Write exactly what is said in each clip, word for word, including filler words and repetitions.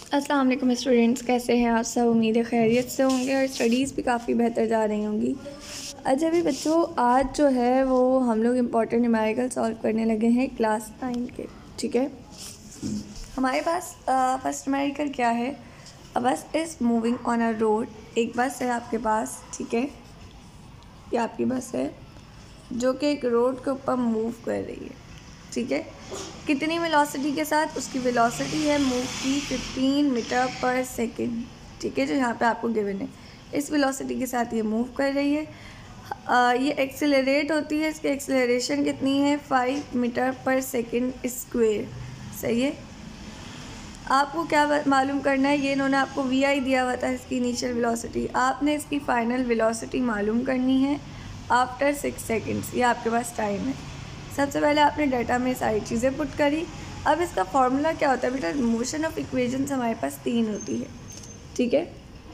अस्सलाम वालेकुम स्टूडेंट्स, कैसे हैं आप सब। उम्मीद है खैरियत से होंगे और स्टडीज़ भी काफ़ी बेहतर जा रही होंगी। अच्छा भी बच्चों, आज जो है वो हम लोग इम्पॉर्टेंट न्यूमेरिकल सॉल्व करने लगे हैं क्लास नाइन के। ठीक है, हमारे पास फर्स्ट न्यूमेरिकल क्या है। A bus is moving on a road. एक बस है आपके पास, ठीक है, ये आपकी बस है जो कि एक रोड के ऊपर मूव कर रही है। ठीक है, कितनी वेलोसिटी के साथ? उसकी वेलोसिटी है मूव की फिफ्टीन मीटर पर सेकेंड। ठीक है, जो यहाँ पे आपको गिवन है, इस वेलोसिटी के साथ ये मूव कर रही है। आ, ये एक्सेलरेट होती है, इसकी एक्सेलरेशन कितनी है? Five metre per second square. सही है। आपको क्या मालूम करना है? ये इन्होंने आपको वी आई दिया हुआ था, इसकी इनिशियल वेलोसिटी। आपने इसकी फाइनल वेलोसिटी मालूम करनी है आफ्टर सिक्स सेकेंड्स। ये आपके पास टाइम है। सबसे पहले आपने डाटा में सारी चीज़ें पुट करी। अब इसका फॉर्मूला क्या होता है बेटा? मोशन ऑफ इक्वेशंस हमारे पास तीन होती है। ठीक है,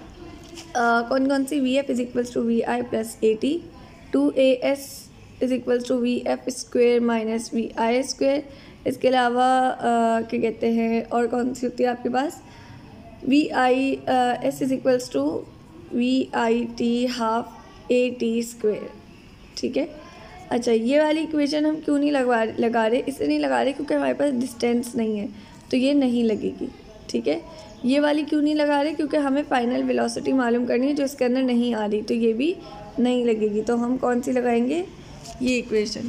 uh, कौन कौन सी? V F is equals to V I plus A T, two A S is equals to V F square minus V I square. इसके अलावा uh, क्या कहते हैं, और कौन सी होती है आपके पास? V I S is equals to V I T half A T square. ठीक है, अच्छा ये वाली इक्वेशन हम क्यों नहीं लगवा लगा रहे? इसलिए नहीं लगा रहे क्योंकि हमारे पास डिस्टेंस नहीं है, तो ये नहीं लगेगी। ठीक है, ये वाली क्यों नहीं लगा रहे? क्योंकि हमें फाइनल वेलोसिटी मालूम करनी है जो इसके अंदर नहीं आ रही, तो ये भी नहीं लगेगी। तो हम कौन सी लगाएंगे? ये इक्वेशन।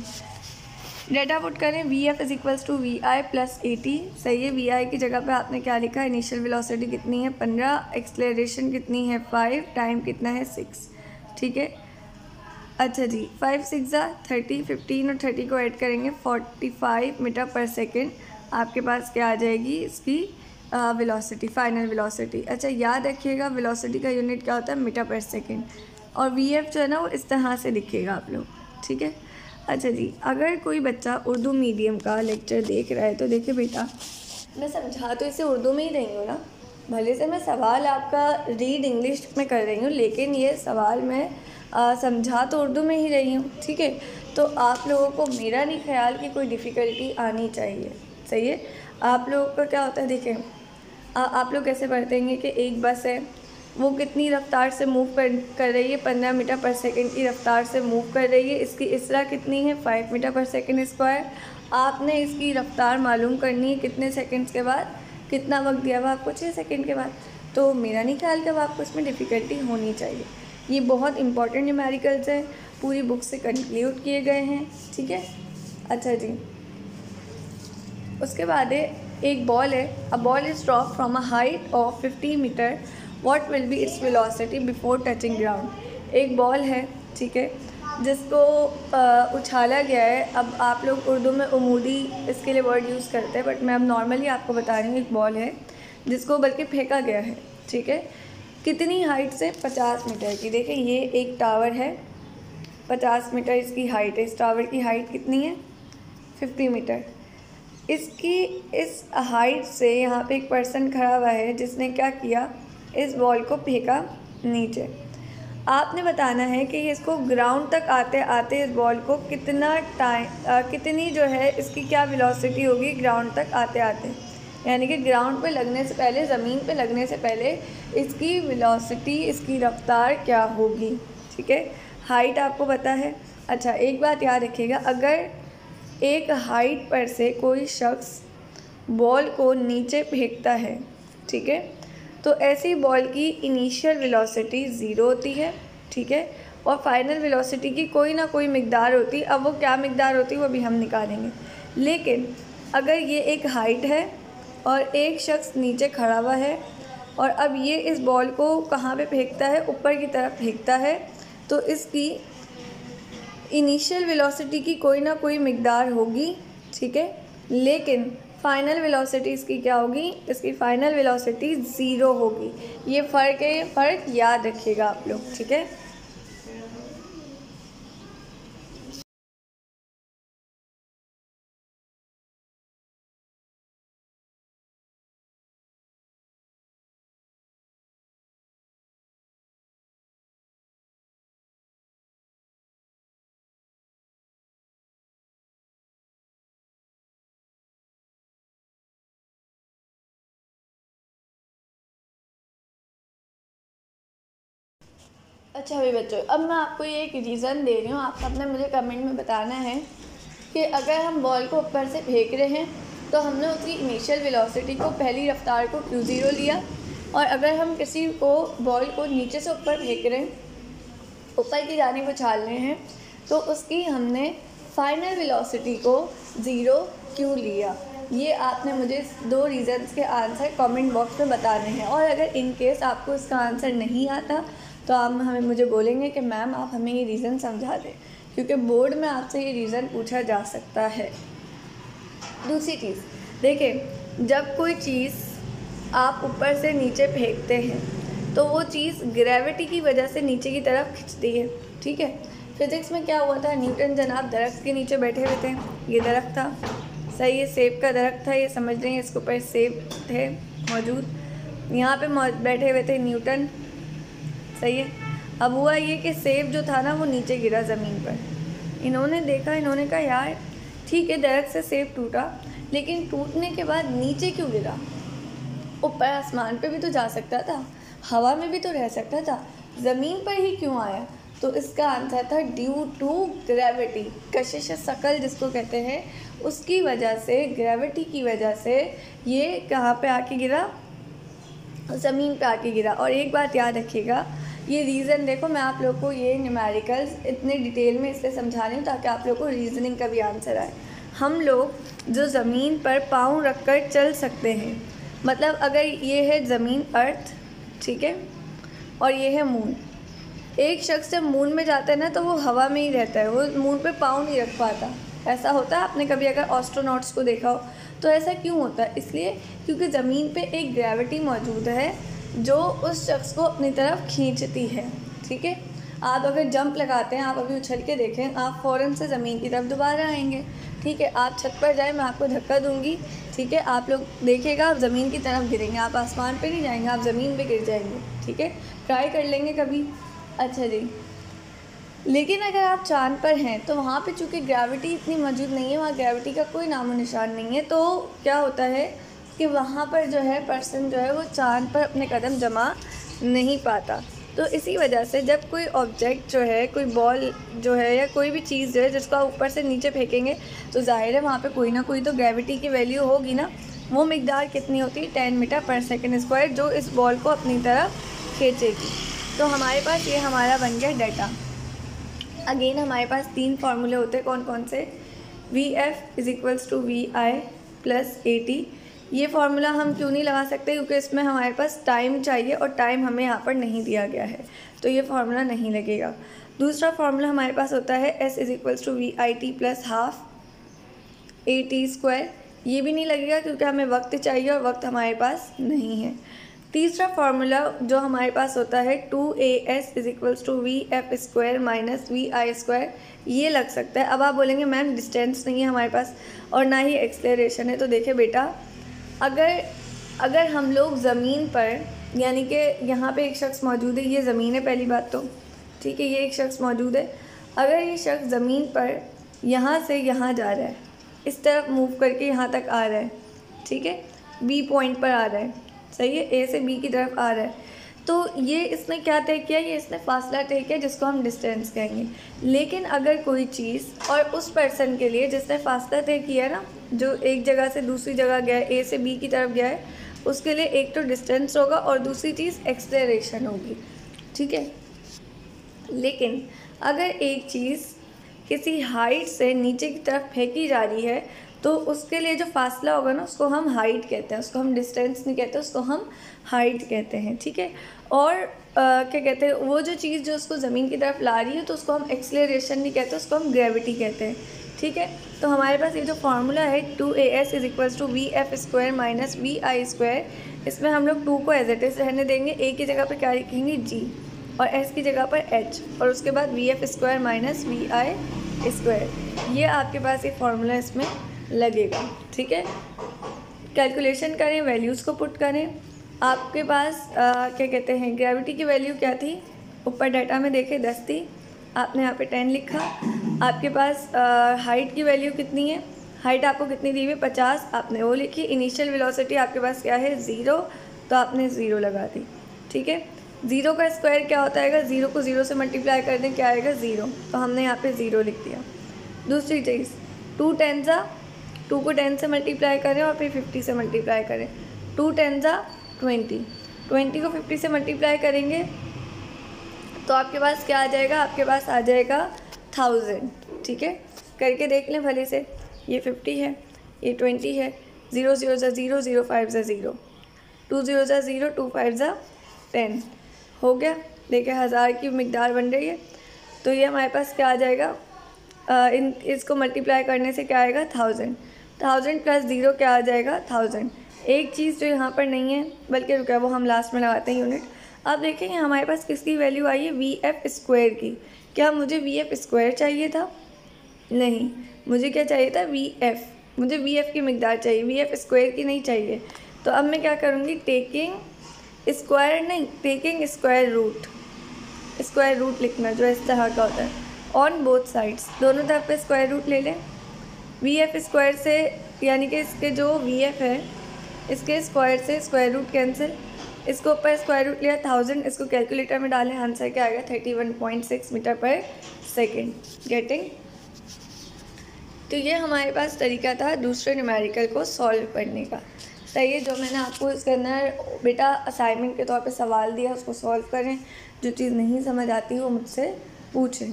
डेटा पुट करें, V F is equals to V I plus A T. सही है, वी आई की जगह पे आपने क्या लिखा? इनिशियल वेलोसिटी कितनी है? पंद्रह, एक्सलेरेशन कितनी है? फाइव, टाइम कितना है? सिक्स। ठीक है, अच्छा जी, फाइव सिक्स ज़ा थर्टी, फिफ्टीन और थर्टी को ऐड करेंगे forty five metre per second. आपके पास क्या आ जाएगी? इसकी वेलोसिटी, फाइनल वेलोसिटी। अच्छा याद रखिएगा, वेलोसिटी का यूनिट क्या होता है? Metre per second. और वी एफ जो है ना वो इस तरह से लिखिएगा आप लोग। ठीक है, अच्छा जी, अगर कोई बच्चा उर्दू मीडियम का लेक्चर देख रहा है तो देखिए बेटा, मैं समझा तो इसे उर्दू में ही रही हूँ ना, भले से मैं सवाल आपका रीड इंग्लिश में कर रही हूँ, लेकिन ये सवाल मैं आ, समझा तो उर्दू में ही रही हूँ। ठीक है, तो आप लोगों को मेरा नहीं ख्याल कि कोई डिफ़िकल्टी आनी चाहिए। सही है, आप लोगों का क्या होता है? देखें, आप लोग कैसे पढ़ते हैं कि एक बस है, वो कितनी रफ्तार से मूव कर कर रही है? पंद्रह मीटर पर सेकंड की रफ्तार से मूव कर रही है। इसकी इसरा कितनी है? Five metre per second square. आपने इसकी रफ्तार मालूम करनी है कितने सेकंड्स के बाद? कितना वक्त दिया हुआ आपको? छः सेकंड के बाद। तो मेरा नहीं ख्याल कि अब आपको इसमें डिफ़िकल्टी होनी चाहिए। ये बहुत इंपॉर्टेंट न्यूमेरिकल्स हैं, पूरी बुक से कंक्लूड किए गए हैं। ठीक है, अच्छा जी, उसके बाद है एक बॉल है। A ball is drop from a height of fifty metre, what will be its velocity before touching ground. एक बॉल है, ठीक है, जिसको आ, उछाला गया है। अब आप लोग उर्दू में उमूदी इसके लिए वर्ड यूज़ करते हैं, बट मैं अब नॉर्मली आपको बता रही हूँ। एक बॉल है जिसको बल्कि फेंका गया है। ठीक है, कितनी हाइट से? पचास मीटर की। देखिए ये एक टावर है, पचास मीटर इसकी हाइट है। इस टावर की हाइट कितनी है? Fifty metre. इसकी इस हाइट से यहाँ पे एक पर्सन खड़ा हुआ है जिसने क्या किया? इस बॉल को फेंका नीचे। आपने बताना है कि इसको ग्राउंड तक आते आते इस बॉल को कितना टाइम, कितनी जो है इसकी क्या वेलोसिटी होगी ग्राउंड तक आते आते, यानी कि ग्राउंड पे लगने से पहले, ज़मीन पे लगने से पहले इसकी वेलोसिटी, इसकी रफ्तार क्या होगी। ठीक है, हाइट आपको पता है। अच्छा एक बात याद रखिएगा, अगर एक हाइट पर से कोई शख्स बॉल को नीचे फेंकता है, ठीक है, तो ऐसी बॉल की इनिशियल वेलोसिटी ज़ीरो होती है। ठीक है, और फाइनल वेलोसिटी की कोई ना कोई मिकदार होती है। अब वो क्या मिकदार होती है वो भी हम निकालेंगे। लेकिन अगर ये एक हाइट है और एक शख्स नीचे खड़ा हुआ है और अब ये इस बॉल को कहाँ पे फेंकता है? ऊपर की तरफ फेंकता है, तो इसकी इनिशियल वेलोसिटी की कोई ना कोई मिकदार होगी। ठीक है, लेकिन फाइनल वेलोसिटी इसकी क्या होगी? इसकी फाइनल वेलोसिटी ज़ीरो होगी। ये फ़र्क है, ये फ़र्क याद रखिएगा आप लोग। ठीक है। अच्छा भाई बच्चों, अब मैं आपको ये एक रीज़न दे रही हूँ, आप सबने मुझे कमेंट में बताना है कि अगर हम बॉल को ऊपर से फेंक रहे हैं तो हमने उसकी इनिशियल वेलोसिटी को, पहली रफ्तार को क्यू ज़ीरो लिया, और अगर हम किसी को बॉल को नीचे से ऊपर फेंक रहे हैं, ऊपर की जानिब उछाल रहे हैं, तो उसकी हमने फाइनल वेलोसिटी को ज़ीरो क्यों लिया। ये आपने मुझे दो रीज़न्स के आंसर कमेंट बॉक्स में बताने हैं। और अगर इन केस आपको इसका आंसर नहीं आता तो आप हमें मुझे बोलेंगे कि मैम आप हमें ये रीज़न समझा दें, क्योंकि बोर्ड में आपसे ये रीज़न पूछा जा सकता है। दूसरी चीज़ देखिए, जब कोई चीज़ आप ऊपर से नीचे फेंकते हैं तो वो चीज़ ग्रेविटी की वजह से नीचे की तरफ खिंचती है, ठीक है। फिज़िक्स में क्या हुआ था, न्यूटन जनाब दरख्त के नीचे बैठे हुए थे, ये दरख्त था, सही है, सेब का दरख्त था, ये समझ रहे हैं, इसके ऊपर सेब थे मौजूद, यहाँ पे बैठे हुए थे न्यूटन, सही है। अब हुआ ये कि सेब जो था ना वो नीचे गिरा ज़मीन पर, इन्होंने देखा, इन्होंने कहा यार ठीक है दरख्त से सेब टूटा, लेकिन टूटने के बाद नीचे क्यों गिरा, ऊपर आसमान पे भी तो जा सकता था, हवा में भी तो रह सकता था, ज़मीन पर ही क्यों आया। तो इसका आंसर था ड्यू टू ग्रेविटी, कशिश शकल जिसको कहते हैं, उसकी वजह से, ग्रेविटी की वजह से ये कहाँ पे आके गिरा, ज़मीन पे आके गिरा। और एक बात याद रखिएगा, ये रीज़न देखो, मैं आप लोग को ये न्यूमेरिकल्स इतने डिटेल में इसलिए समझा रही हूँ ताकि आप लोग को रीज़निंग का भी आंसर आए। हम लोग जो ज़मीन पर पाँव रख कर चल सकते हैं, मतलब अगर ये है ज़मीन अर्थ, ठीक है, और ये है मून, एक शख्स जब मून में जाता है ना तो वो हवा में ही रहता है, वो मून पे पाँव नहीं रख पाता। ऐसा होता है, आपने कभी अगर एस्ट्रोनॉट्स को देखा हो तो ऐसा क्यों होता है, इसलिए क्योंकि ज़मीन पे एक ग्रेविटी मौजूद है जो उस शख्स को अपनी तरफ खींचती है, ठीक है। आप अगर जंप लगाते हैं, आप अभी उछल के देखें, आप फ़ौरन से ज़मीन की तरफ दोबारा आएंगे, ठीक है। आप छत पर जाए, मैं आपको धक्का दूंगी, ठीक है, आप लोग देखिएगा आप ज़मीन की तरफ गिरेंगे, आप आसमान पे नहीं जाएंगे, आप ज़मीन पे गिर जाएंगे, ठीक है। ट्राई कर लेंगे कभी। अच्छा जी, लेकिन अगर आप चाँद पर हैं तो वहाँ पे चूँकि ग्रेविटी इतनी मौजूद नहीं है, वहाँ ग्रेविटी का कोई नामो निशान नहीं है, तो क्या होता है कि वहाँ पर जो है पर्सन जो है वो चाँद पर अपने कदम जमा नहीं पाता। तो इसी वजह से जब कोई ऑब्जेक्ट जो है, कोई बॉल जो है या कोई भी चीज़ जो है जिसको आप ऊपर से नीचे फेंकेंगे तो जाहिर है वहाँ पे कोई ना कोई तो ग्रेविटी की वैल्यू होगी ना। वो मिकदार कितनी होती है, ten metre per second square, जो इस बॉल को अपनी तरफ खींचेगी। तो हमारे पास ये हमारा बन गया डाटा। अगेन हमारे पास तीन फार्मूले होते हैं, कौन कौन से, V F is equals to V I plus A T. ये फार्मूला हम क्यों नहीं लगा सकते, क्योंकि इसमें हमारे पास टाइम चाहिए और टाइम हमें यहाँ पर नहीं दिया गया है, तो ये फार्मूला नहीं लगेगा। दूसरा फार्मूला हमारे पास होता है S is equals to V I T plus half A T square, ये भी नहीं लगेगा क्योंकि हमें वक्त चाहिए और वक्त हमारे पास नहीं है। तीसरा फार्मूला जो हमारे पास होता है two A S is equals to V F square minus V I square, ये लग सकता है। अब आप बोलेंगे मैम डिस्टेंस नहीं है हमारे पास और ना ही एक्सेलरेशन है, तो देखिए बेटा, अगर अगर हम लोग ज़मीन पर, यानी कि यहाँ पे एक शख्स मौजूद है, ये ज़मीन है पहली बात तो, ठीक है, ये एक शख्स मौजूद है, अगर ये शख्स ज़मीन पर यहाँ से यहाँ जा रहा है, इस तरफ मूव करके यहाँ तक आ रहा है, ठीक है, बी पॉइंट पर आ रहा है, सही है, ए से बी की तरफ आ रहा है, तो ये इसने क्या तय किया, ये इसने फासला तय किया जिसको हम डिस्टेंस कहेंगे। लेकिन अगर कोई चीज़ और उस पर्सन के लिए जिसने फासला तय किया ना, जो एक जगह से दूसरी जगह गया है, ए से बी की तरफ गया है, उसके लिए एक तो डिस्टेंस होगा और दूसरी चीज़ एक्सेलरेशन होगी, ठीक है। लेकिन अगर एक चीज़ किसी हाइट से नीचे की तरफ फेंकी जा रही है तो उसके लिए जो फासला होगा ना उसको हम हाइट कहते हैं, उसको हम डिस्टेंस नहीं कहते, उसको हम हाइट कहते हैं, ठीक है। और आ, क्या कहते हैं, वो जो चीज़ जो उसको ज़मीन की तरफ ला रही है तो उसको हम एक्सेलरेशन नहीं कहते, उसको हम ग्रेविटी कहते हैं, ठीक है। तो हमारे पास ये जो फार्मूला है two A S is equals to V F square minus V I square, इसमें हम लोग टू को एज इट इज़ रहने देंगे, ए की जगह पर क्या लिखेंगे जी, और एस की जगह पर एच, और उसके बाद V F square minus V I square, ये आपके पास एक फार्मूला इसमें लगेगा, ठीक है। कैलकुलेशन करें, वैल्यूज़ को पुट करें, आपके पास आ, क्या कहते हैं, ग्रेविटी की वैल्यू क्या थी, ऊपर डाटा में देखें दस थी, आपने यहाँ पे टेन लिखा। आपके पास हाइट की वैल्यू कितनी है, हाइट आपको कितनी दी हुई है पचास, आपने वो लिखी। इनिशियल वेलोसिटी आपके पास क्या है ज़ीरो, तो आपने ज़ीरो लगा दी, ठीक है। ज़ीरो का स्क्वायर क्या होता है, ज़ीरो को ज़ीरो से मल्टीप्लाई कर दें क्या आएगा, ज़ीरो, तो हमने यहाँ पे ज़ीरो लिख दिया। दूसरी चीज़, टू टेन ज़ा, टू को टेन से मल्टीप्लाई करें और फिर फिफ्टी से मल्टीप्लाई करें, टू टेन ज़ा ट्वेंटी, ट्वेंटी को फिफ्टी से मल्टीप्लाई करेंगे तो आपके पास क्या आ जाएगा, आपके पास आ जाएगा थाउजेंड। ठीक है, करके देख लें भले से, ये फिफ्टी है, ये ट्वेंटी है, ज़ीरो ज़ीरो ज़ा ज़ीरो, ज़ीरो फाइव ज़ा ज़ीरो, टू ज़ीरो ज़ा ज़ीरो, टू फाइव ज़ा टेन, हो गया। देखिए हज़ार की मिकदार बन रही है, तो ये हमारे पास क्या आ जाएगा, आ, इन इसको मल्टीप्लाई करने से क्या आएगा, थाउजेंड, थाउजेंड प्लस ज़ीरो क्या आ जाएगा, थाउजेंड। एक चीज़ जो यहाँ पर नहीं है, बल्कि रुका वो हम लास्ट में लगाते हैं यूनिट। अब देखेंगे हमारे पास किसकी वैल्यू आई है, वी एफ स्क्वायर की। क्या मुझे वी एफ स्क्वायर चाहिए था, नहीं, मुझे क्या चाहिए था, वी एफ, मुझे वी एफ की मिकदार चाहिए, वी एफ स्क्वायर की नहीं चाहिए। तो अब मैं क्या करूँगी, टेकिंग स्क्वायर नहीं, taking square root, square root लिखना जो इस तरह का होता है, ऑन बोथ साइड्स, दोनों तरफ पे स्क्वायर रूट ले लें। वी एफ स्क्वायर से, यानी कि इसके जो वी एफ है इसके स्क्वायर से स्क्वायर रूट कैंसिल, इसको ऊपर स्क्वायर रूट लिया थाउजेंड, इसको कैलकुलेटर में डालें, आंसर क्या आएगा, thirty one point six metre per second. Getting. तो ये हमारे पास तरीका था दूसरे न्यूमेरिकल को सॉल्व करने का। सही है, जो मैंने आपको इसके अंदर बेटा असाइनमेंट के तौर पे सवाल दिया उसको सॉल्व करें, जो चीज़ नहीं समझ आती वो मुझसे पूछें।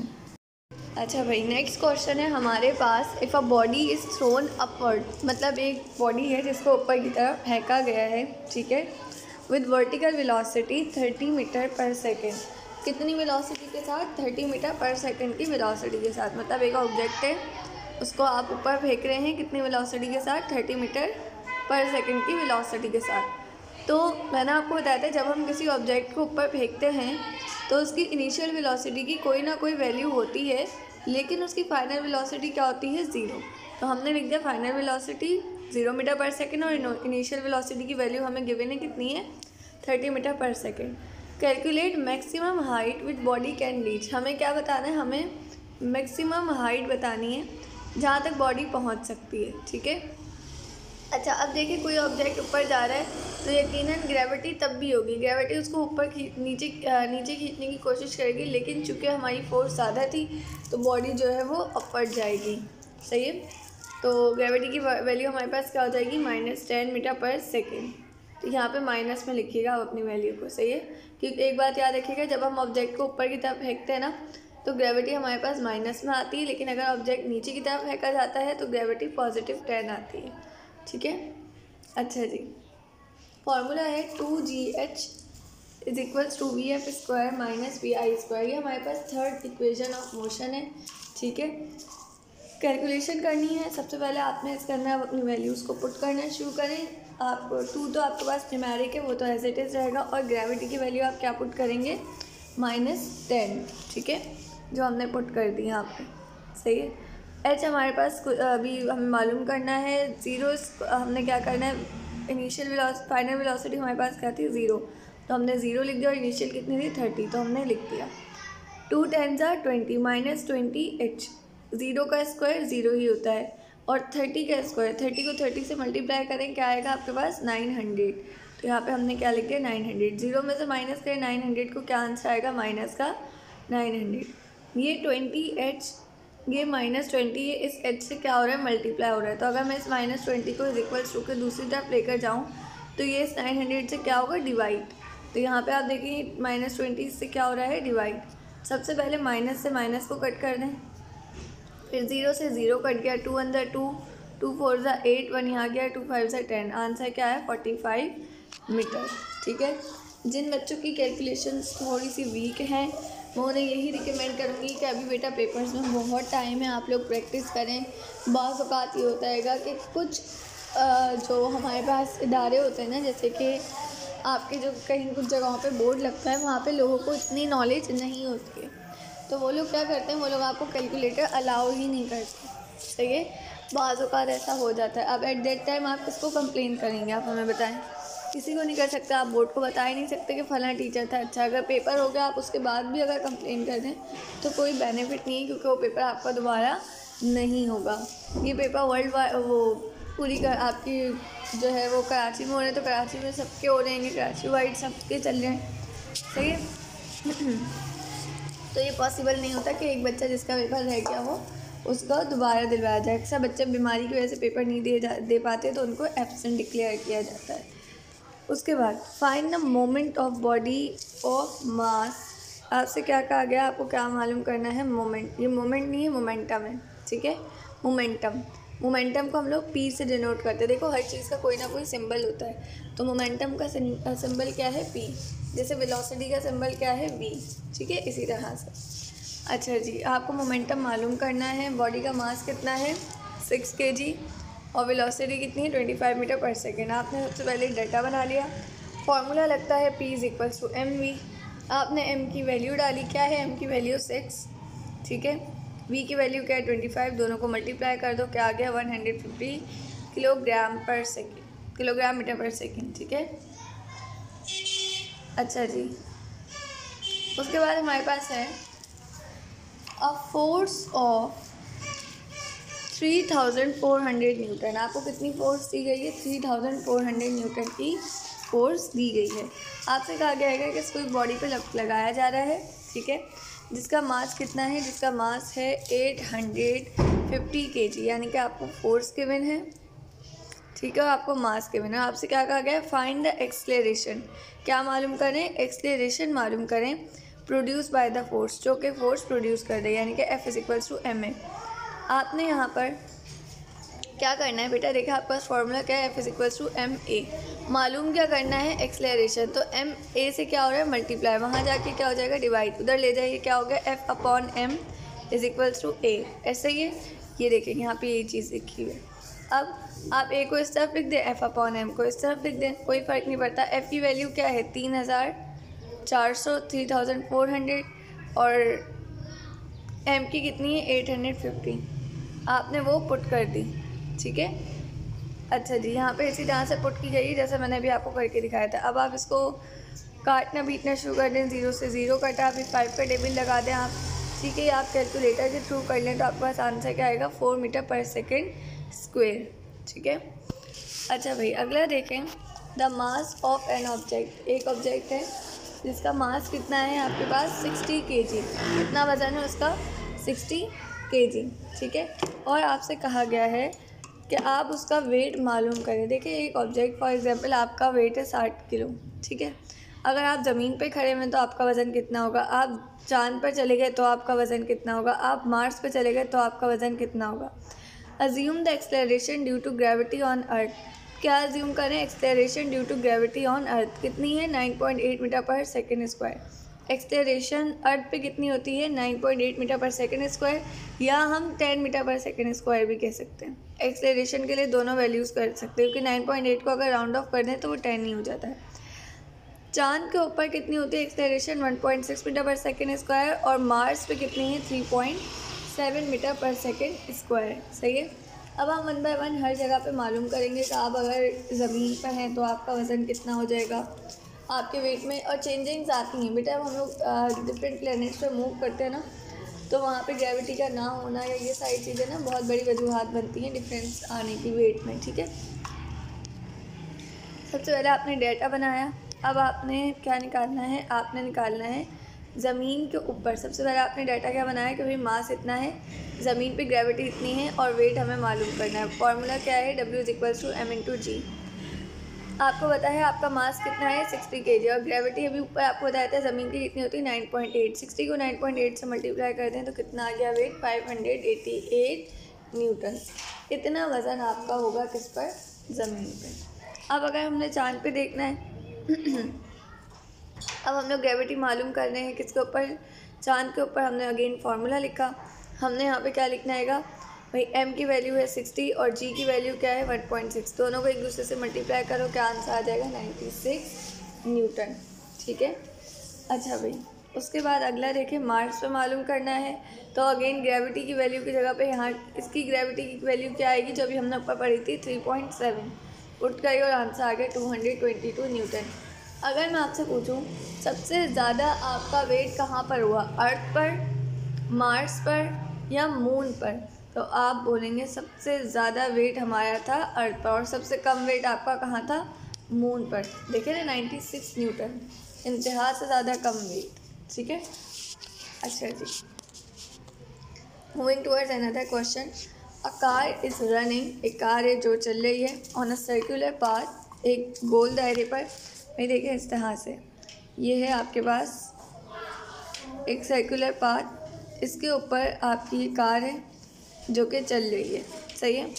अच्छा भाई, नेक्स्ट क्वेश्चन है हमारे पास, if a body is thrown upward, मतलब एक बॉडी है जिसको ऊपर की तरफ फेंका गया है, ठीक है, with vertical velocity thirty metre per second. कितनी वेलोसिटी के साथ, थर्टी मीटर पर सेकेंड की वेलोसिटी के साथ। मतलब एक ऑब्जेक्ट है, उसको आप ऊपर फेंक रहे हैं, कितनी वेलोसिटी के साथ, थर्टी मीटर पर सेकेंड की वेलोसिटी के साथ। तो मैंने आपको बताया था जब हम किसी ऑब्जेक्ट को ऊपर फेंकते हैं तो उसकी इनिशियल वेलोसिटी की कोई ना कोई वैल्यू होती है, लेकिन उसकी फाइनल वेलोसिटी क्या होती है, ज़ीरो। तो हमने लिख दिया final velocity zero metre per second और इनिशियल वेलोसिटी की वैल्यू हमें गिवन है कितनी है, thirty metre per second. Calculate maximum height which body can reach, हमें क्या बताना है, हमें मैक्सिमम हाइट बतानी है जहाँ तक बॉडी पहुँच सकती है, ठीक है। अच्छा, अब देखिए कोई ऑब्जेक्ट ऊपर जा रहा है तो यकीनन ग्रेविटी तब भी होगी, ग्रेविटी उसको ऊपर खींच नीचे नीचे खींचने की कोशिश करेगी, लेकिन चूँकि हमारी फोर्स ज़्यादा थी तो बॉडी जो है वो अपवर्ड जाएगी। सही है, तो ग्रेविटी की वैल्यू हमारे पास क्या हो जाएगी, minus ten metre per second. तो यहाँ पे माइनस में लिखिएगा आप अपनी वैल्यू को। सही है, क्योंकि एक बात याद रखिएगा, जब हम ऑब्जेक्ट को ऊपर की तरफ फेंकते हैं ना तो ग्रेविटी हमारे पास माइनस में आती है, लेकिन अगर ऑब्जेक्ट नीचे की तरफ फेंका जाता है तो ग्रेविटी पॉजिटिव टेन आती है, ठीक है। अच्छा जी, फॉर्मूला है two G H is equals to V F square minus V I square. ये हमारे पास थर्ड इक्वेशन ऑफ मोशन है, ठीक है। कैलकुलेशन करनी है, सबसे पहले आपने इसके अंदर आप अपनी वैल्यूज़ को पुट करना शुरू करें। आप टू तो आपके पास न्यूमेरिक है, वो तो एज इट इज़ रहेगा, और ग्रेविटी की वैल्यू आप क्या पुट करेंगे, माइनस टेन, ठीक है, जो हमने पुट कर दी यहाँ पे। सही है, एच हमारे पास अभी हमें मालूम करना है, ज़ीरो हमने क्या करना है, इनिशियल वेलोसिटी फाइनल वेलोसिटी हमारे पास क्या थी, ज़ीरो, तो हमने ज़ीरो लिख दिया, और इनिशियल कितनी थी, थर्टी, तो हमने लिख दिया। टू टेन ज़ा twenty, minus twenty H, zero का स्क्वायर ज़ीरो ही होता है, और थर्टी का स्क्वायर, थर्टी को थर्टी से मल्टीप्लाई करें क्या आएगा आपके पास, नाइन हंड्रेड। तो यहाँ पे हमने क्या लिख दिया, नाइन हंड्रेड। ज़ीरो में से माइनस करें नाइन हंड्रेड को, क्या आंसर आएगा, माइनस का नाइन हंड्रेड। ये ट्वेंटी एच, ये माइनस ट्वेंटी है, इस एच से क्या हो रहा है, मल्टीप्लाई हो रहा है। तो अगर मैं इस माइनस ट्वेंटी को इज इक्वल्स टू के दूसरी तरफ लेकर जाऊँ तो ये इस नाइन हंड्रेड से क्या होगा, डिवाइड। तो यहाँ पे आप देखिए माइनस ट्वेंटी इससे क्या हो रहा है, डिवाइड। सबसे पहले माइनस से माइनस को कट कर दें, फिर ज़ीरो से ज़ीरो कट गया, टू अंदर टू, टू फोर ज़ा एट, वन यहाँ गया, टू फाइव ज़ा टेन, आंसर क्या है, फोर्टी फाइव मीटर, ठीक है। जिन बच्चों की कैलकुलेशंस थोड़ी सी वीक हैं मैं उन्हें यही रिकमेंड करूँगी कि अभी बेटा पेपर्स में बहुत टाइम है, आप लोग प्रैक्टिस करें। बाज़ औक़ात ये होता है कि कुछ जो हमारे पास इदारे होते हैं ना, जैसे कि आपके जो कहीं कुछ जगहों पे बोर्ड लगता है, वहाँ पे लोगों को इतनी नॉलेज नहीं होती है, तो वो लोग क्या करते हैं, वो लोग आपको कैलकुलेटर अलाउ ही नहीं करते। सही है, बाज़ औक़ात ऐसा हो जाता है। अब एट दैट टाइम आप किसको कंप्लेन करेंगे, आप हमें बताएं, किसी को नहीं कर सकते। आप बोर्ड को बता ही नहीं सकते कि फ़लाँ टीचर था अच्छा। अगर पेपर हो गया आप उसके बाद भी अगर कंप्लेन कर दें तो कोई बेनिफिट नहीं है, क्योंकि वो पेपर आपका दोबारा नहीं होगा। ये पेपर वर्ल्ड वाइड वो पूरी कर आपकी जो है वो कराची में हो रहे हैं, तो कराची में सबके हो रहे हैं, कराची वाइड सबके चल रहे हैं, सही है। तो ये पॉसिबल नहीं होता कि एक बच्चा जिसका पेपर रह गया हो उसका दोबारा दिलवाया जाए। अक्सर बच्चे बीमारी की वजह से पेपर नहीं दे जा दे पाते तो उनको एब्सेंट डिक्लेयर किया जाता है। उसके बाद find the moment of body of mass. आपसे क्या कहा गया, आपको क्या मालूम करना है, मोमेंट। ये मोमेंट नहीं है, मोमेंटम है, ठीक है, मोमेंटम। मोमेंटम को हम लोग पी से डिनोट करते हैं। देखो हर चीज़ का कोई ना कोई सिंबल होता है, तो मोमेंटम का सिंबल क्या है, पी। जैसे वेलोसिटी का सिंबल क्या है, वी, ठीक है, इसी तरह से। अच्छा जी, आपको मोमेंटम मालूम करना है। बॉडी का मास कितना है, सिक्स के जी, और वेलोसिटी कितनी है, twenty five metre per second. आपने सबसे पहले डाटा बना लिया। फॉर्मूला लगता है P is equals to M V. आपने एम की वैल्यू डाली, क्या है एम की वैल्यू, सिक्स, ठीक है। वी की वैल्यू क्या है, ट्वेंटी फाइव। दोनों को मल्टीप्लाई कर दो, क्या आ गया, one hundred fifty kilogram per second, kilogram metre per second, ठीक है। अच्छा जी, उसके बाद हमारे पास है a force of three thousand four hundred newton. आपको कितनी फोर्स दी गई है, three thousand four hundred newton की फोर्स दी गई है। आपसे कहा गया है कि इसको एक बॉडी पे लगाया जा रहा है, ठीक है, जिसका मास कितना है, जिसका मास है एट हंड्रेड फिफ्टी केजी, यानी कि आपको फोर्स गिवन है, ठीक है, और आपको मास गिवन है। आपसे क्या कहा गया है, फाइंड द एक्सलेरेशन। क्या मालूम करें, एक्सलेरेशन मालूम करें प्रोड्यूस बाय द फोर्स, जो कि फोर्स प्रोड्यूस कर दे, यानी कि F is equals to M A. आपने यहाँ पर क्या करना है बेटा, देखिए आपके पास फॉर्मूला क्या है, F is equals to M A. मालूम क्या करना है, एक्सलेरेशन। तो एम ए से क्या हो रहा है, मल्टीप्लाई, वहाँ जाके क्या हो जाएगा, डिवाइड, उधर ले जाइए, क्या हो गया, F upon M is equals to A. ऐसे ही है, ये देखें यहाँ पे ये चीज़ लिखी हुई है। अब आप ए को इस तरफ लिख दें, एफ अपॉन एम को इस तरफ लिख दें, कोई फ़र्क नहीं पड़ता। एफ़ की वैल्यू क्या है, तीन हज़ार चार सौ थ्री थाउजेंड फोर हंड्रेड, और एम की कितनी है, एट हंड्रेड फिफ्टी। आपने वो पुट कर दी, ठीक है। अच्छा जी, यहाँ पे इसी तरह से पुट की गई जैसे मैंने अभी आपको करके दिखाया था। अब आप इसको काटना बीटना शुरू कर दें, ज़ीरो से ज़ीरो कटा, अभी फाइव का टेबल लगा दें आप, ठीक है। आप कैलकुलेटर के थ्रू कर लें तो आपके पास आंसर क्या आएगा, four metre per second square, ठीक है। अच्छा भाई, अगला देखें, the mass of an object. एक ऑब्जेक्ट है जिसका मास कितना है आपके पास, सिक्सटी के जी। कितना वज़न है उसका, सिक्सटी के जी, ठीक है। और आपसे कहा गया है कि आप उसका वेट मालूम करें। देखिए एक ऑब्जेक्ट, फॉर एग्जांपल आपका वेट है साठ किलो, ठीक है। अगर आप ज़मीन पे खड़े हैं तो आपका वज़न कितना होगा, आप चांद पर चले गए तो आपका वज़न कितना होगा, आप मार्स पे चले गए तो आपका वज़न कितना होगा। Assume the acceleration due to gravity on earth. क्या अज्यूम करें, acceleration due to gravity on earth कितनी है, nine point eight metre per second square. Acceleration earth पे कितनी होती है, nine point eight metre per second square, या हम ten metre per second square भी कह सकते हैं। एक्सेलरेशन के लिए दोनों वैल्यूज़ कर सकते हैं, क्योंकि नाइन पॉइंट एट को अगर राउंड ऑफ कर दें तो वो टेन ही हो जाता है। चांद के ऊपर कितनी होती है acceleration, one point six metre per second square, और मार्स पे कितनी है, three point seven metre per second square, सही है। अब हम वन बाय वन हर जगह पे मालूम करेंगे कि आप अगर ज़मीन पर हैं तो आपका वज़न कितना हो जाएगा आपके वेट में। और चेंजिंग्स आती हैं बेटा, अब हम लोग डिफरेंट प्लैनेट्स पे मूव करते हैं ना, तो वहाँ पे ग्रेविटी का ना होना या ये सारी चीज़ें ना बहुत बड़ी वजूहात बनती हैं डिफरेंस आने की वेट में, ठीक है। सबसे पहले आपने डेटा बनाया, अब आपने क्या निकालना है, आपने निकालना है ज़मीन के ऊपर। सबसे पहले आपने डाटा क्या बनाया कि भाई मास इतना है, ज़मीन पे ग्रेविटी इतनी है, और वेट हमें मालूम करना है। फार्मूला क्या है, W is equals to M into G. आपको पता है आपका मास कितना है, सिक्सटी के जी, और ग्रेविटी अभी ऊपर आपको बताया था ज़मीन की कितनी होती है, नाइन पॉइंट एट। सिक्सटी को नाइन पॉइंट एट से मल्टीप्लाई कर दें तो कितना आ गया weight, five hundred eighty eight newton. इतना वज़न आपका होगा किस पर, ज़मीन पर। अब अगर हमने चांद पे देखना है अब हम लोग ग्रेविटी मालूम कर रहे हैं किसके ऊपर, चांद के ऊपर। हमने अगेन फार्मूला लिखा, हमने यहाँ पे क्या लिखना है भाई, m की वैल्यू है सिक्सटी और g की वैल्यू क्या है, वन पॉइंट सिक्स। दोनों को एक दूसरे से मल्टीप्लाई करो, क्या आंसर आ जाएगा, नाइन्टी सिक्स न्यूटन, ठीक है। अच्छा भाई, उसके बाद अगला देखें, मार्स पे मालूम करना है, तो अगेन ग्रेविटी की वैल्यू की जगह पे यहाँ इसकी ग्रेविटी की वैल्यू क्या आएगी, जो अभी हमने ऊपर पढ़ी थी, थ्री पॉइंट सेवन। उठ गई और आंसर आ गया two hundred twenty two newton. अगर मैं आपसे पूछूं सबसे ज़्यादा आपका वेट कहाँ पर हुआ, अर्थ पर, मार्स पर या मून पर, तो आप बोलेंगे सबसे ज़्यादा वेट हमारा था अर्थ पर, और सबसे कम वेट आपका कहाँ था, मून पर। देखिए ना, नाइन्टी सिक्स न्यूटन। इंतहा से ज़्यादा कम वेट, ठीक है। अच्छा जी, moving towards another question. A car is running, एक कार है जो चल रही है, ऑन अ सर्कुलर पाथ, एक गोल दायरे पर। भाई देखिए इस तरह से, ये है आपके पास एक सर्कुलर पाथ, इसके ऊपर आपकी कार है जो कि चल रही है, सही है।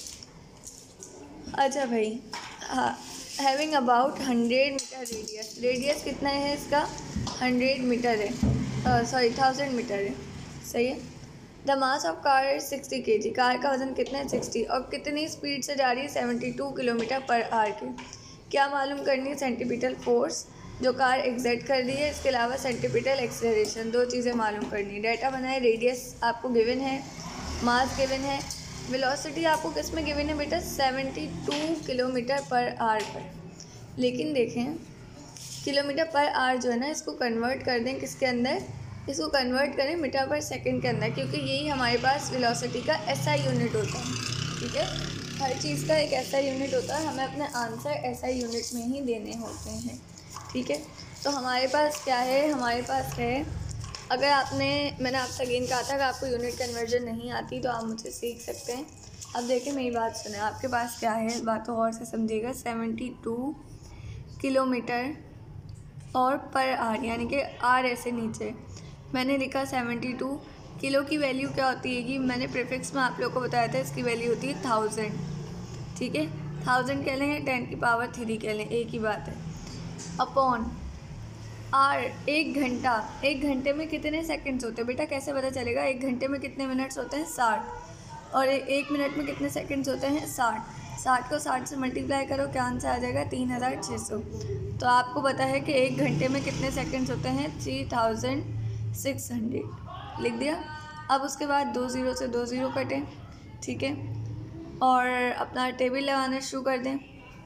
अच्छा भाई, हाँ, having about hundred metre radius, radius कितना है इसका, हंड्रेड मीटर है, सॉरी थाउजेंड मीटर है, सही है। The mass of car is sixty K G, car का वजन कितना है, सिक्सटी, और कितनी स्पीड से जा रही है, seventy two kilometre per hour के। क्या मालूम करनी है, सेंटीपिटल फोर्स जो कार एग्जर्ट कर रही है, इसके अलावा सेंटीपिटल एक्सेलरेशन, दो चीज़ें मालूम करनी है। डाटा बनाए, रेडियस आपको गिवन है, मास गिवन है, वेलोसिटी आपको किस में गिवन है बेटा, seventy two kilometre per hour पर। लेकिन देखें किलोमीटर पर आवर जो है ना, इसको कन्वर्ट कर दें किसके अंदर, इसको कन्वर्ट करें मीटर पर सेकंड के अंदर, क्योंकि यही हमारे पास वेलोसिटी का एसआई यूनिट होता है, ठीक है। हर चीज़ का एक एसआई यूनिट होता है, हमें अपने आंसर एसआई यूनिट में ही देने होते हैं, ठीक है। तो हमारे पास क्या है, हमारे पास है, अगर आपने, मैंने आपसे अगेन कहा था, अगर आपको यूनिट कन्वर्जन नहीं आती तो आप मुझसे सीख सकते हैं। अब देखिए मेरी बात सुने, आपके पास क्या है, बात को और से समझिएगा, सेवेंटी टू किलोमीटर और पर आर, यानी कि आर ऐसे नीचे मैंने लिखा सेवेंटी टू। किलो की वैल्यू क्या होती है कि मैंने प्रीफिक्स में आप लोगों को बताया था, इसकी वैल्यू होती है थाउजेंड, ठीक है। थाउजेंड कह लें या टेन की पावर थ्री कह लें, एक ही बात है। अपॉन आर, एक घंटा, एक घंटे में कितने सेकंड्स होते हैं बेटा, कैसे पता चलेगा, एक घंटे में कितने मिनट्स होते हैं, साठ, और एक मिनट में कितने सेकंड्स होते हैं, साठ। साठ को साठ से मल्टीप्लाई करो, क्या आंसर आ जाएगा, तीन हज़ार छः सौ। तो आपको पता है कि एक घंटे में कितने सेकंड्स होते हैं, थ्री थाउजेंड सिक्स हंड्रेड, लिख दिया। अब उसके बाद दो ज़ीरो से दो ज़ीरो कटें, ठीक है, और अपना टेबल लगाना शुरू कर दें।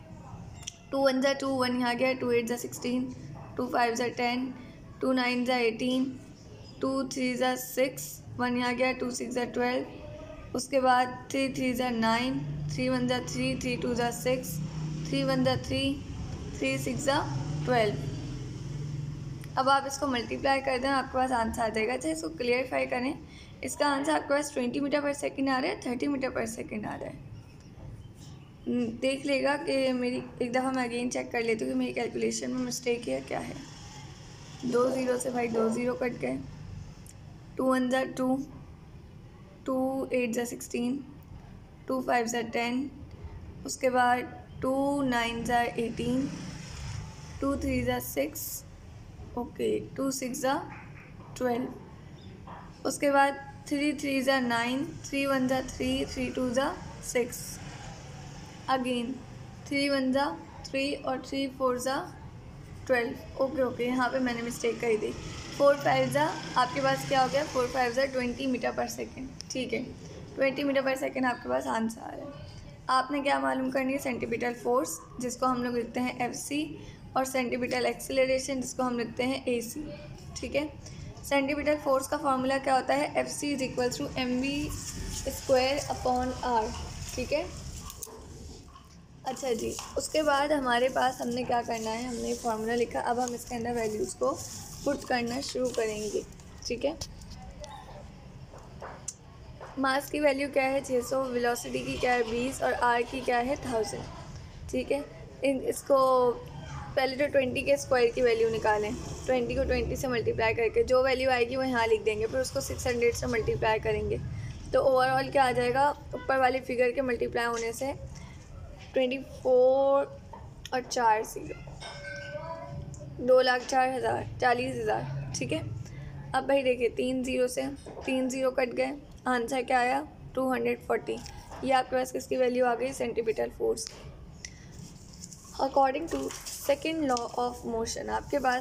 टू वन ज़ा टू, वन यहाँ गया, टू एट ज़ा सिक्सटीन, टू फाइव ज़ा टेन, टू नाइन ज़ा एटीन, टू थ्री ज़ा सिक्स, वन यहाँ गया, टू सिक्स ज़ा ट्वेल्व, उसके बाद थ्री थ्री ज़ा नाइन, थ्री वन ज़ा थ्री, थ्री टू ज़ा सिक्स, थ्री वन ज़ा थ्री, थ्री सिक्स ज़ा ट्वेल्व। अब आप इसको मल्टीप्लाई कर दें, आपके पास आंसर आ जाएगा। अच्छा इसको क्लियरिफाई करें, इसका आंसर आपके पास ट्वेंटी मीटर पर सेकंड आ रहा है, थर्टी मीटर पर सेकंड आ रहा है। देख लेगा कि मेरी, एक दफ़ा मैं अगेन चेक कर लेती हूँ कि मेरी कैलकुलेशन में मिस्टेक है क्या है। दो ज़ीरो से भाई दो ज़ीरो कट गए, टू वन ज़ा टू, टू एट ज़ा सिक्सटीन, टू फाइव ज़ा टेन, उसके बाद टू नाइन ज़ा एटीन, टू थ्री ज़ा सिक्स, ओके, टू सिक्स ज़ा ट्वेल्व, उसके बाद थ्री थ्री ज़ा नाइन, थ्री वन ज़ा थ्री, थ्री टू ज़ा सिक्स, अगेन थ्री वन ज़ा थ्री और थ्री फोर ज़ा ट्वेल्व, ओके ओके, यहाँ पे मैंने मिस्टेक करी थी। फोर फाइव ज़ा आपके पास क्या हो गया, फोर फाइव ज़ा ट्वेंटी मीटर पर सेकेंड, ठीक है, ट्वेंटी मीटर पर सेकेंड आपके पास आंसर आ रहा है। आपने क्या मालूम करनी है, सेंटीपिटल फोर्स जिसको हम लोग लिखते हैं एफ सी, और सेंटीपिटल एक्सेलरेशन जिसको हम लिखते हैं ए सी, ठीक है। सेंटीपिटल फोर्स का फॉर्मूला क्या होता है, F C is equal to M V square upon R, ठीक है। अच्छा जी, उसके बाद हमारे पास हमने क्या करना है, हमने फार्मूला लिखा, अब हम इसके अंदर वैल्यूज़ को पुट करना शुरू करेंगे, ठीक है। मास की वैल्यू क्या है, छः सौ, वेलोसिटी की क्या है, बीस, और आर की क्या है, थाउजेंड, ठीक है। इन इसको पहले तो ट्वेंटी के स्क्वायर की वैल्यू निकालें, ट्वेंटी को ट्वेंटी से मल्टीप्लाई करके जो वैल्यू आएगी वो यहाँ लिख देंगे, फिर उसको सिक्स हंड्रेड से मल्टीप्लाई करेंगे, तो ओवरऑल क्या आ जाएगा, ऊपर वाली फिगर के मल्टीप्लाई होने से ट्वेंटी फोर और चार ज़ीरो, दो लाख चार हज़ार, चालीस हज़ार, ठीक है। अब भाई देखिए, तीन ज़ीरो से तीन ज़ीरो कट गए, आंसर क्या आया, टू हंड्रेड फोर्टी। ये आपके पास किसकी वैल्यू आ गई, centripetal force. According to second law of motion आपके पास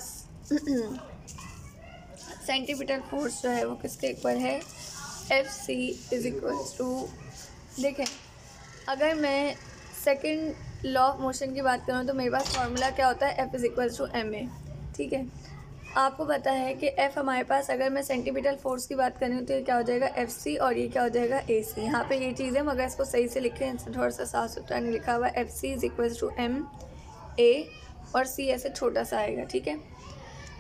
सेंटीपिटल फोर्स जो है वो किसके इक्वल है, F C is equal to, देखें अगर मैं सेकेंड लॉ ऑफ मोशन की बात करूँ तो मेरे पास फार्मूला क्या होता है, F is equal to M A, ठीक है। आपको पता है कि एफ़ हमारे पास, अगर मैं सेंटीपिटल फोर्स की बात करूँ तो ये क्या हो जाएगा, एफ सी, और ये क्या हो जाएगा, ए सी। यहाँ पे ये चीज़ है, मगर इसको सही से लिखें, थोड़ा सा साफ सुथरा नहीं लिखा हुआ, F C is equal to M A, और सी ऐसे छोटा सा आएगा, ठीक है।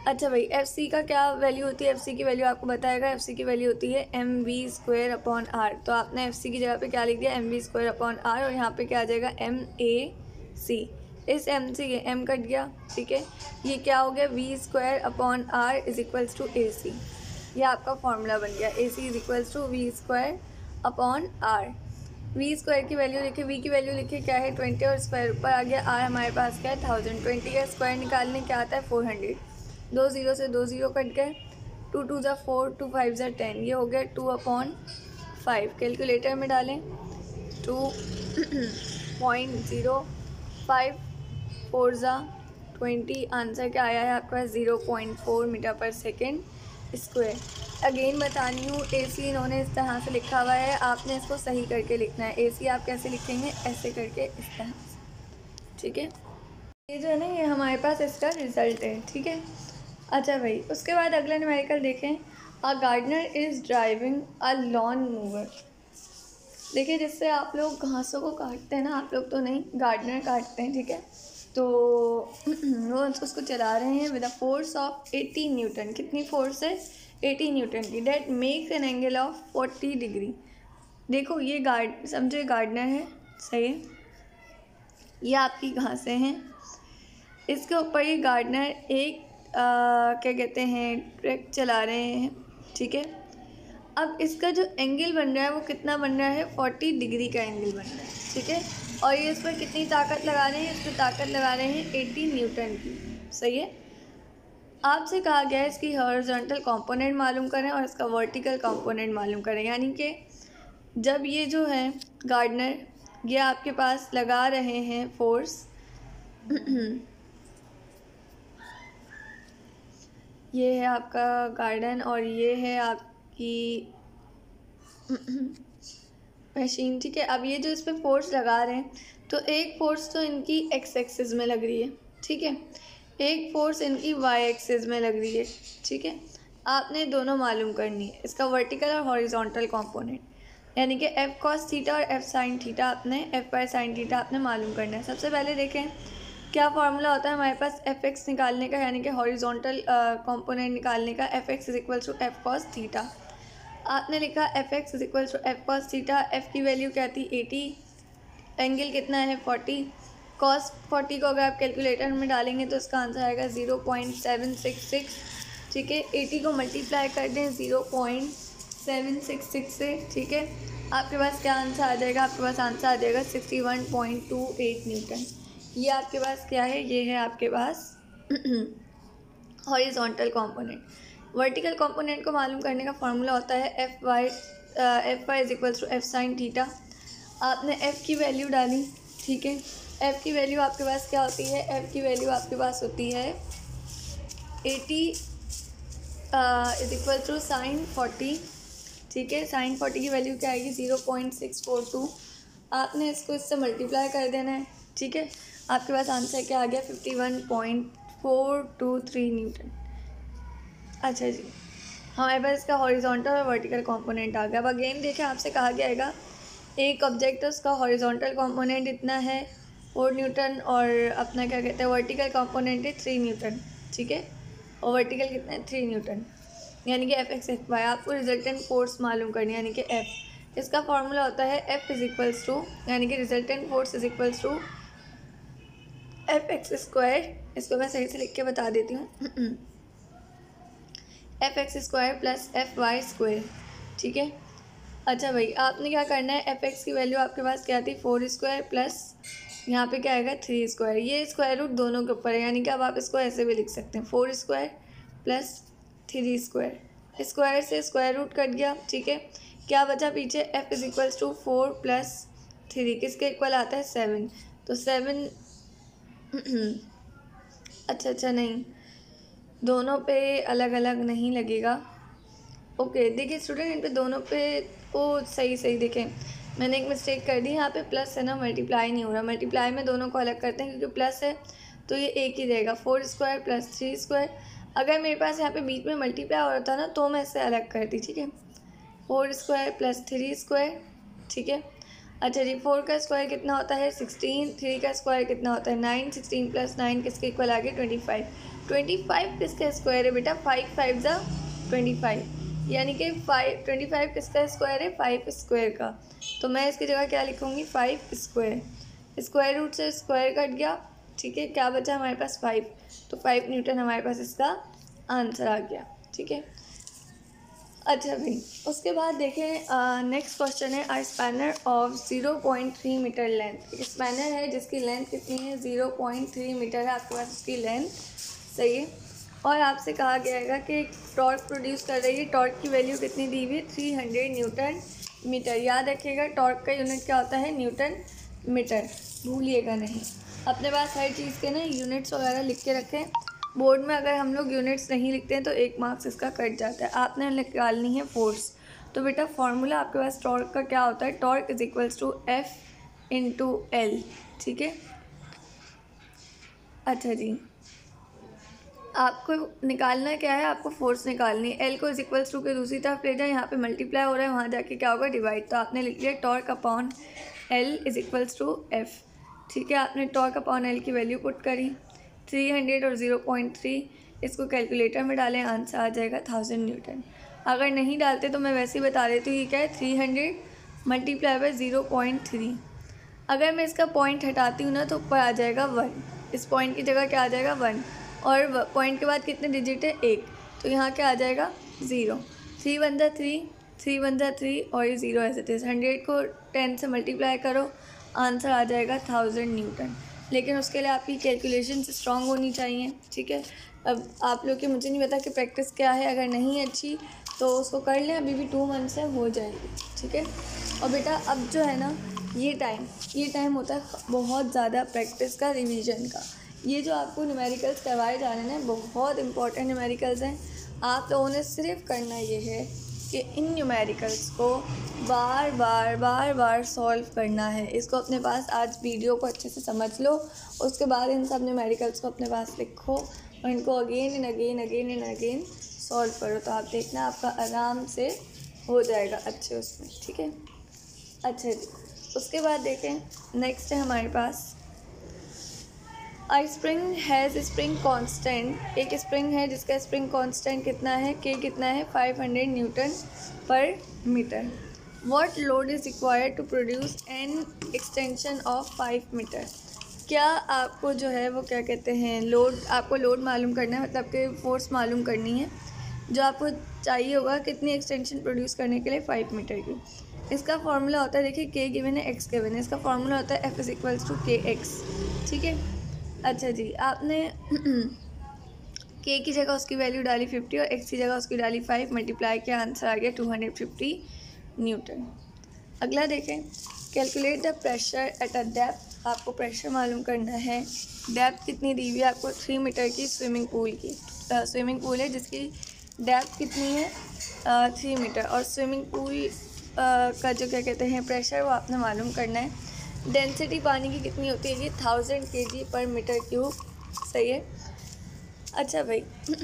अच्छा भाई, एफ सी का क्या वैल्यू होती है? एफ सी की वैल्यू आपको बताएगा। एफ सी की वैल्यू होती है M V square upon R. तो आपने एफ सी की जगह पे क्या लिख दिया? M V square upon R, और यहाँ पे क्या आ जाएगा? M A C. इस एम से ये एम कट गया, ठीक है। ये क्या हो गया? V square upon R is equals to A C. ये आपका फॉर्मूला बन गया। A C is equals to V square upon R. V square की वैल्यू लिखे, वी की वैल्यू लिखे क्या है? ट्वेंटी, और स्क्वायर ऊपर आ गया। आर हमारे पास क्या है? थाउजेंड। ट्वेंटी का स्क्वायर निकालने क्या आता है? Four hundred. दो ज़ीरो से दो ज़ीरो कट गए। टू टू ज़ा फोर, टू फाइव ज़ा टेन। ये हो गया टू अपॉन फाइव। कैलकुलेटर में डालें। Two point zero five four ज़ा ट्वेंटी। आंसर क्या आया है आपका? Zero point four metre per second square. Again बतानी हूँ, ए सी इन्होंने इस तरह से लिखा हुआ है, आपने इसको सही करके लिखना है। ए सी आप कैसे लिखेंगे? ऐसे करके, इस तरह से, ठीक है। ये जो है ना, ये हमारे पास इसका रिज़ल्ट है, ठीक है। अच्छा भाई, उसके बाद अगला न्यूमेरिकल देखें। A gardener is driving a lawn mower. देखिए, जिससे आप लोग घासों को काटते हैं ना, आप लोग तो नहीं, गार्डनर काटते हैं, ठीक है। तो वो उसको चला रहे हैं with a force of eighty newton. कितनी फोर्स है? एटी न्यूटन की। That makes an angle of forty degree. देखो, ये गार्ड समझो, गार्डनर है, सही है। ये आपकी घासें हैं, इसके ऊपर ये गार्डनर एक आ, क्या कहते हैं, ट्रैक चला रहे हैं, ठीक है। अब इसका जो एंगल बन रहा है वो कितना बन रहा है? फोर्टी डिग्री का एंगल बन रहा है, ठीक है। और ये इस पर कितनी ताकत लगा रहे हैं? इस पर ताकत लगा रहे हैं एटी न्यूटन की, सही है। आपसे कहा गया है इसकी हॉरिजॉन्टल कंपोनेंट मालूम करें और इसका वर्टिकल कंपोनेंट मालूम करें। यानी कि जब ये जो है गार्डनर, ये आपके पास लगा रहे हैं फोर्स, ये है आपका गार्डन और ये है आपकी मशीन, ठीक है। अब ये जो इस पर फोर्स लगा रहे हैं, तो एक फोर्स तो इनकी एक्स एक्सिस में लग रही है, ठीक है। एक फोर्स इनकी वाई एक्सिस में लग रही है, ठीक है। आपने दोनों मालूम करनी है, इसका वर्टिकल और हॉरिजॉन्टल कंपोनेंट, यानी कि एफ कॉस थीटा और एफ साइन थीटा आपने, एफ बाय साइन थीटा आपने मालूम करना है। सबसे पहले देखें क्या फार्मूला होता है हमारे पास एफ एक्स निकालने का, यानी कि हॉरिजॉन्टल कंपोनेंट निकालने का। F X is equal to F cos theta. आपने लिखा F X is equal to F cos theta. F की वैल्यू क्या थी? एटी। एंगल कितना है? फोर्टी। कॉस फोर्टी को अगर आप कैलकुलेटर में डालेंगे तो इसका आंसर आएगा zero point seven six six, ठीक है। एटी को मल्टीप्लाई कर दें zero point seven six six से, ठीक है। आपके पास क्या आंसर आ जाएगा? आपके पास आंसर आ जाएगा sixty one point two eight newton. ये आपके पास क्या है? ये है आपके पास हॉरिजॉन्टल कंपोनेंट। वर्टिकल कंपोनेंट को मालूम करने का फार्मूला होता है F Y, F Y is equals to F sine theta. आपने एफ़ की वैल्यू डाली, ठीक है। एफ़ की वैल्यू आपके पास क्या होती है? एफ़ की वैल्यू आपके पास होती है eighty is equal to sine forty, ठीक है। साइन फोर्टी की वैल्यू क्या आएगी? Zero point six four two. आपने इसको इससे मल्टीप्लाई कर देना है, ठीक है। आपके पास आंसर क्या आ गया? Fifty one point four two three newton. अच्छा जी, हमारे पास इसका हॉरिजॉन्टल और वर्टिकल कंपोनेंट आ गया। अब अगेन देखें, आपसे कहा गया है एक ऑब्जेक्ट है, उसका हॉरिजॉन्टल कंपोनेंट इतना है फोर न्यूटन और अपना क्या कहते हैं वर्टिकल कंपोनेंट है थ्री न्यूटन, ठीक है। और वर्टिकल कितना है? थ्री न्यूटन, यानी कि एफ एक्स एफ वाई। आपको रिजल्टेंट फोर्स मालूम करनी है, यानी कि एफ। इसका फॉर्मूला होता है एफ इज इक्वल्स टू, यानी कि resultant force is equals to F X square. इसको मैं सही से लिख के बता देती हूँ, F X square plus F Y square, ठीक है। अच्छा भाई, आपने क्या करना है? एफ एक्स की वैल्यू आपके पास क्या थी? फोर स्क्वायर प्लस यहाँ पे क्या आएगा? Three square. ये स्क्वायर रूट दोनों के ऊपर है, यानी कि अब आप इसको ऐसे भी लिख सकते हैं, four square plus three square. Square से स्क्वायर रूट कट गया, ठीक है। क्या बचा पीछे? F is equals to four plus three, किसके इक्वल आता है? सेवन। तो सेवन अच्छा अच्छा नहीं, दोनों पे अलग अलग नहीं लगेगा। ओके okay, देखिए स्टूडेंट, इन पे दोनों पे ओ सही सही देखें, मैंने एक मिस्टेक कर दी। यहाँ पे प्लस है ना, मल्टीप्लाई नहीं हो रहा। मल्टीप्लाई में दोनों को अलग करते हैं, क्योंकि प्लस है तो ये एक ही रहेगा, four square plus three square. अगर मेरे पास यहाँ पे बीच में मल्टीप्लाई हो रहा था ना, तो मैं इससे अलग करती, ठीक है। Four square plus three square, ठीक है। अच्छा जी, फोर का स्क्वायर कितना होता है सिक्सटीन, थ्री का स्क्वायर कितना होता है नाइन, सिक्सटीन प्लस नाइन किसके इक्वल आ गया ट्वेंटी फाइव। ट्वेंटी फाइव किसका स्क्वायर है बेटा, फाइव फाइव ज़ा ट्वेंटी फाइव, यानी कि फाइव ट्वेंटी फाइव किसका स्क्वायर है, फाइव स्क्वायर का। तो मैं इसकी जगह क्या लिखूँगी, फाइव स्क्वायर। स्क्वायर रूट से स्क्वायर कट गया, ठीक है, क्या बचा हमारे पास फाइव, तो फाइव न्यूटन हमारे पास इसका आंसर आ गया, ठीक है। अच्छा भाई, उसके बाद देखें नेक्स्ट क्वेश्चन है, a spanner of zero point three metre length. एक स्पैनर है जिसकी लेंथ कितनी है, ज़ीरो पॉइंट थ्री मीटर है आपके पास उसकी लेंथ, सही है। और आपसे कहा गया है कि टॉर्क प्रोड्यूस कर रही है, टॉर्क की वैल्यू कितनी दी हुई है, थ्री हंड्रेड न्यूटन मीटर। याद रखिएगा टॉर्क का यूनिट क्या होता है, न्यूटन मीटर, भूलिएगा नहीं। अपने पास हर चीज़ के ना यूनिट्स वगैरह लिख के रखें। बोर्ड में अगर हम लोग यूनिट्स नहीं लिखते हैं तो एक मार्क्स इसका कट जाता है। आपने निकालनी है फोर्स, तो बेटा फॉर्मूला आपके पास टॉर्क का क्या होता है, torque is equals to F into L, ठीक है। अच्छा जी, आपको निकालना क्या है, आपको फोर्स निकालनी है। एल को इज इक्वल्स टू के दूसरी तरफ ले जाए, यहाँ पे मल्टीप्लाई हो रहा है, वहाँ जाके क्या होगा, डिवाइड। तो आपने लिख लिया torque upon L is equals to F, ठीक है। आपने टॉर्क अपॉन एल की वैल्यू पुट करी, थ्री हंड्रेड और ज़ीरो पॉइंट थ्री, इसको कैलकुलेटर में डालें, आंसर आ जाएगा थाउजेंड न्यूटन। अगर नहीं डालते तो मैं वैसे ही बता देती हूँ, ये क्या है, three hundred multiply by zero point three. अगर मैं इसका पॉइंट हटाती हूँ ना तो ऊपर आ जाएगा वन, इस पॉइंट की जगह क्या आ जाएगा, वन, और पॉइंट के बाद कितने डिजिट है, एक, तो यहाँ क्या आ जाएगा, ज़ीरो। थ्री वन ज़ा थ्री, थ्री वन ज़ा थ्री, और ये zero as it is. Hundred को टेन से मल्टीप्लाई करो, आंसर आ जाएगा थाउजेंड न्यूटन। लेकिन उसके लिए आपकी कैलकुलेशन स्ट्रॉन्ग होनी चाहिए, ठीक है। अब आप लोग की मुझे नहीं पता कि प्रैक्टिस क्या है, अगर नहीं अच्छी तो उसको कर लें, अभी भी टू मंथ से हो जाएगी, ठीक है। और बेटा अब जो है ना, ये टाइम ये टाइम होता है बहुत ज़्यादा प्रैक्टिस का, रिवीजन का। ये जो आपको न्यूमेरिकल्स करवाए जा रहे हैं बहुत इंपॉर्टेंट न्यूमेरिकल्स हैं। आप लोगों ने सिर्फ करना ये है कि इन न्यूमेरिकल्स को बार बार बार बार सॉल्व करना है। इसको अपने पास आज वीडियो को अच्छे से समझ लो, उसके बाद इन सब न्यूमेरिकल्स को अपने पास लिखो और इनको again and again again and again solve करो, तो आप देखना आपका आराम से हो जाएगा अच्छे उसमें, ठीक है। अच्छा जी, उसके बाद देखें नेक्स्ट है हमारे पास, a spring has spring constant. एक स्प्रिंग है जिसका स्प्रिंग कांस्टेंट कितना है, के कितना है, five hundred newton per metre. What load is required to produce an extension of five metre. क्या आपको जो है वो क्या कहते हैं, लोड, आपको लोड मालूम करना है, मतलब कि फोर्स मालूम करनी है जो आपको चाहिए होगा कितनी एक्सटेंशन प्रोड्यूस करने के लिए, फाइव मीटर की। इसका फार्मूला होता है, देखिए के गिवन है, एक्स गिवन है, इसका फार्मूला होता है F is equals to K X, ठीक है। अच्छा जी, आपने के की जगह उसकी वैल्यू डाली फिफ्टी और एक्स की जगह उसकी डाली फाइव, मल्टीप्लाई किया, आंसर आ गया टू हंड्रेड फिफ्टी न्यूटन। अगला देखें, calculate the pressure at a depth. आपको प्रेशर मालूम करना है। डेप्थ कितनी दी हुई है आपको, थ्री मीटर की स्विमिंग पूल की, स्विमिंग पूल है जिसकी डेप्थ कितनी है, थ्री मीटर, और स्विमिंग पूल का जो क्या कहते हैं प्रेशर वो आपने मालूम करना है। डेंसिटी पानी की कितनी होती है, ये थाउजेंड के जी पर मीटर क्यूब, सही है। अच्छा भाई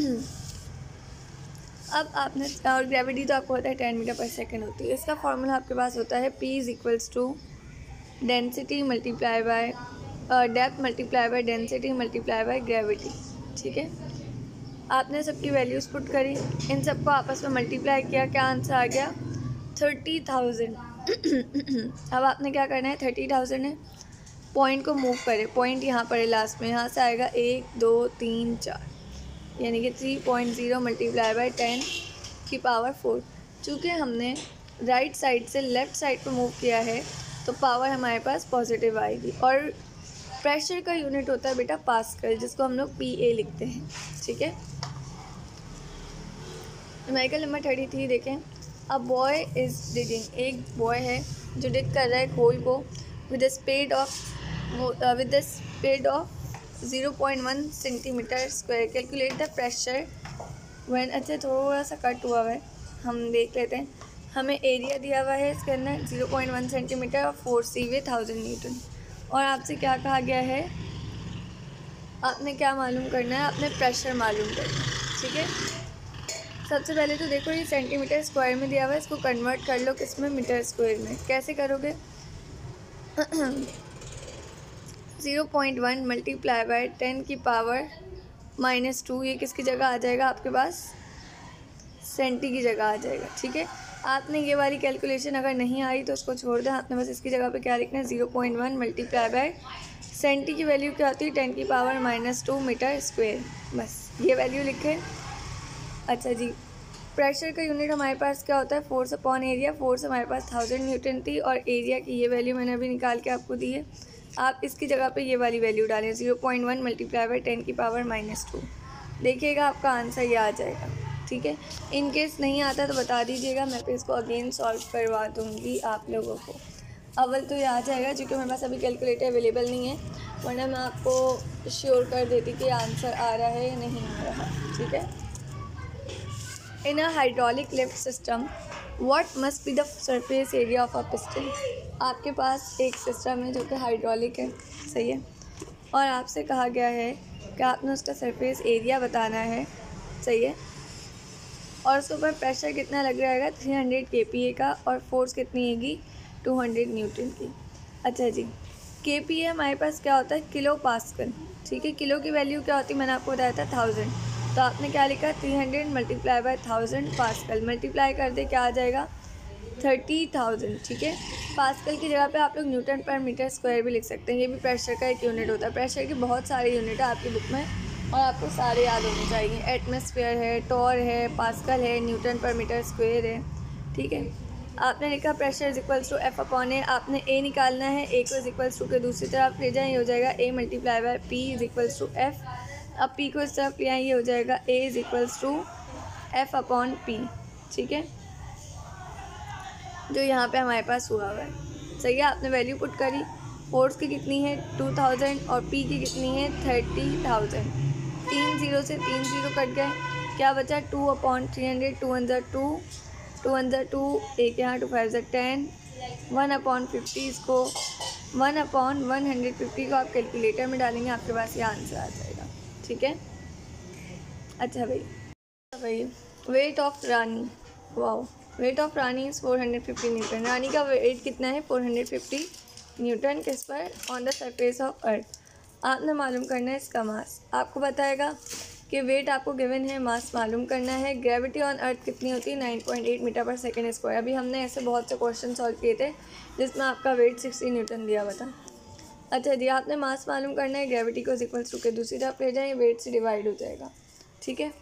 अब आपने, और ग्रेविटी तो आपको होता है टेन मीटर पर सेकंड होती है। इसका फार्मूला आपके पास होता है P is equals to density multiply by depth multiply by density multiply by gravity, ठीक है। आपने सबकी वैल्यूज़ पुट करी, इन सबको आपस में मल्टीप्लाई किया, क्या आंसर आ गया, थर्टी थाउजेंड। अब आपने क्या करना है, थर्टी थाउजेंड है, पॉइंट को मूव करें, पॉइंट यहाँ पर है लास्ट में, यहाँ से आएगा एक दो तीन चार, यानी कि three point zero multiply by ten की पावर फोर। चूँकि हमने राइट साइड से लेफ़्ट साइड पर मूव किया है तो पावर हमारे पास पॉजिटिव आएगी। और प्रेशर का यूनिट होता है बेटा पास्कल, जिसको हम लोग पी ए लिखते हैं, ठीक है। न्यूमेरिकल नंबर थर्टी थ्री देखें, अ बॉय इज़ डिगिंग। एक बॉय है जो डिग कर रहा है होल को with speed of with speed of zero point one centimetre square. Calculate the pressure when. अच्छा थोड़ा सा कट हुआ है, हम देख लेते हैं। हमें एरिया दिया हुआ है इसके अंदर ज़ीरो पॉइंट वन सेंटीमीटर और फोर्स दी हुई थाउजेंड न्यूटन। और आपसे क्या कहा गया है, आपने क्या मालूम करना है, आपने प्रेशर मालूम करना है, ठीक है। सबसे पहले तो देखो ये सेंटीमीटर स्क्वायर में दिया हुआ है, इसको कन्वर्ट कर लो किस में, मीटर स्क्वायर में। कैसे करोगे, zero point one multiply by ten की पावर माइनस टू, ये किसकी जगह आ जाएगा आपके पास, सेंटी की जगह आ जाएगा। ठीक है, आपने ये वाली कैलकुलेशन अगर नहीं आई तो उसको छोड़ दें, आपने बस इसकी जगह पे क्या लिखना है, zero point one multiply by centi की वैल्यू क्या होती है, टेन की power minus two metre square, बस ये वैल्यू लिखें। अच्छा जी, प्रेशर का यूनिट हमारे पास क्या होता है, फोर्स अपॉन एरिया। फोर्स हमारे पास थाउजेंड न्यूटन थी और एरिया की ये वैल्यू मैंने अभी निकाल के आपको दी है। आप इसकी जगह पे ये वाली वैल्यू डालें, zero point one multiply by ten की पावर माइनस टू, देखिएगा आपका आंसर ये आ जाएगा। ठीक है, इन केस नहीं आता तो बता दीजिएगा, मैं फिर इसको अगेन सॉल्व करवा दूँगी आप लोगों को। अव्वल तो ये आ जाएगा, क्योंकि मेरे पास अभी कैलकुलेटर अवेलेबल नहीं है, वरना मैं आपको श्योर कर देती कि आंसर आ रहा है या नहीं आ रहा। ठीक है, in a hydraulic lift system what must be the surface area of a piston. आपके पास एक सिस्टम है जो कि हाइड्रोलिक है, सही है, और आपसे कहा गया है कि आपने उसका सरफेस एरिया बताना है, सही है, और उसके ऊपर प्रेशर कितना लग रहेगा, three hundred K P A का, और फोर्स कितनी हैगी, टू हंड्रेड न्यूटन की। अच्छा जी, के पी ए हमारे पास क्या होता है, किलो पास्कल। ठीक है, किलो की वैल्यू क्या होती है, मैंने आपको बताया था थाउजेंड, तो आपने क्या लिखा, three hundred multiply by thousand pascal, multiply कर दे क्या आ जाएगा, थर्टी थाउजेंड। ठीक है, पास्कल की जगह पे आप लोग न्यूटन पर मीटर स्क्वायर भी लिख सकते हैं, ये भी प्रेशर का एक यूनिट होता है। प्रेशर के बहुत सारे यूनिट है आपकी बुक में और आपको सारे याद होने चाहिए, एटमॉस्फेयर है, टॉर है, पास्कल है, न्यूटन पर मीटर स्क्वायर है। ठीक है, आपने लिखा pressure is equals to F upon A, आपने ए निकालना है, ए को इज इक्वल्स टू के दूसरी तरफ ले जाएं, ये हो जाएगा A multiply by P is equals to F. अब पी को इस तरफ ले आए, ये हो जाएगा A is equals to F upon P. ठीक है, जो यहाँ पे हमारे पास हुआ हुआ है, सही है, आपने वैल्यू पुट करी, फोर्स की कितनी है टू थाउजेंड और पी की कितनी है थर्टी थाउजेंड, तीन जीरो से तीन जीरो कट गए, क्या बचा, two upon three hundred, two one ज़ा टू, टू वन ज़ा टू, एक यहाँ, टू फाइव ज़ा टेन, वन अपॉन फिफ्टी, इसको one upon one hundred fifty को आप कैलकुलेटर में डालेंगे, आपके पास ये आंसर आ जाएगा। ठीक है, अच्छा भाई भाई weight of Rani, wow, weight of Rani is four hundred fifty newton. Rani का वेट कितना है, फोर हंड्रेड फिफ्टी न्यूटन, किस पर, on the surface of earth. आपने मालूम करना है इसका मास, आपको बताएगा कि वेट आपको गिवन है, मास मालूम करना है। ग्रेविटी ऑन अर्थ कितनी होती है, nine point eight metre per second square. अभी हमने ऐसे बहुत से क्वेश्चन सॉल्व किए थे जिसमें आपका वेट सिक्सटी न्यूटन दिया हुआ था। अच्छा जी, आपने मास मालूम करना है, ग्रेविटी को इक्वल्स टू के दूसरी तरफ ले जाएँ, वेट से डिवाइड हो जाएगा। ठीक है,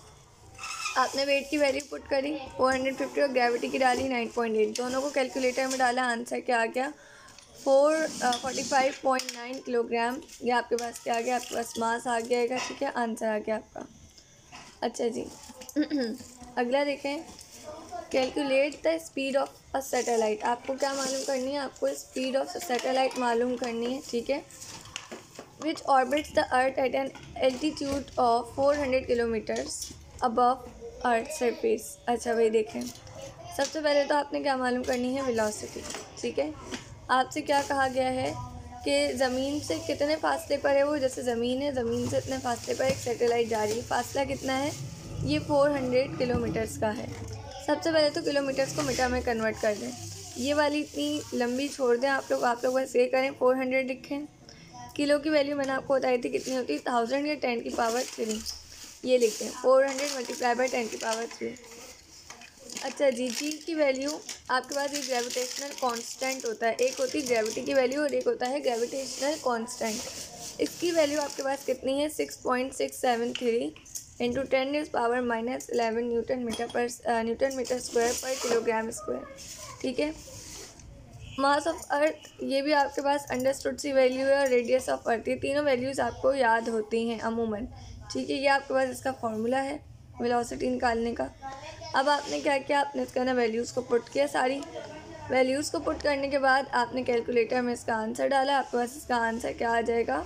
आपने वेट की वैल्यू पुट करी फोर हंड्रेड फिफ्टी और ग्रेविटी की डाली नाइन पॉइंट एट, दोनों को कैलकुलेटर में डाला, आंसर क्या आ गया, four forty five point nine kilogram. ये आपके पास क्या आ गया, आपके पास मास आ गया। ठीक है, आंसर आ गया आपका। अच्छा जी, अगला देखें, calculate the speed of a satellite. आपको क्या मालूम करनी है, आपको स्पीड ऑफ सैटेलाइट मालूम करनी है। ठीक है, which orbits the earth at an altitude of four hundred kilometres above earth surface. अच्छा भाई देखें, सबसे पहले तो आपने क्या मालूम करनी है, वेलोसिटी। ठीक है, आपसे क्या कहा गया है कि ज़मीन से कितने फासले पर है वो, जैसे ज़मीन है, ज़मीन से इतने फासले पर एक सैटेलाइट जा रही है, फासला कितना है, ये फोर हंड्रेड किलोमीटर्स का है। सबसे पहले तो किलोमीटर्स को मीटर में कन्वर्ट कर दें, ये वाली इतनी लंबी छोड़ दें आप लोग, आप लोग बस ये करें, फोर हंड्रेड लिखें। किलो की वैल्यू मैंने आपको बताई थी कितनी होती है, थाउजेंड या टेन की पावर थ्री, ये लिखते हैं, four hundred multiply by ten की पावर थ्री। अच्छा जी, जी की वैल्यू आपके पास ये ग्रेविटेशनल कांस्टेंट होता है, एक होती है ग्रेविटी की वैल्यू और एक होता है ग्रेविटेशनल कांस्टेंट। इसकी वैल्यू आपके पास कितनी है, six point six seven three into ten is power minus eleven newton metre per newton metre square per kilogram square. ठीक है, मास ऑफ अर्थ, ये भी आपके पास अंडरस्टूड सी वैल्यू है, और रेडियस ऑफ अर्थ, ये तीनों वैल्यूज़ आपको याद होती हैं अमूमन। ठीक है, ये आपके पास इसका फॉर्मूला है वेलोसिटी निकालने का। अब आपने क्या किया, आपने इसका ना वैल्यूज़ को पुट किया, सारी वैल्यूज़ को पुट करने के बाद आपने कैलकुलेटर में इसका आंसर डाला, आपके पास इसका आंसर क्या आ जाएगा,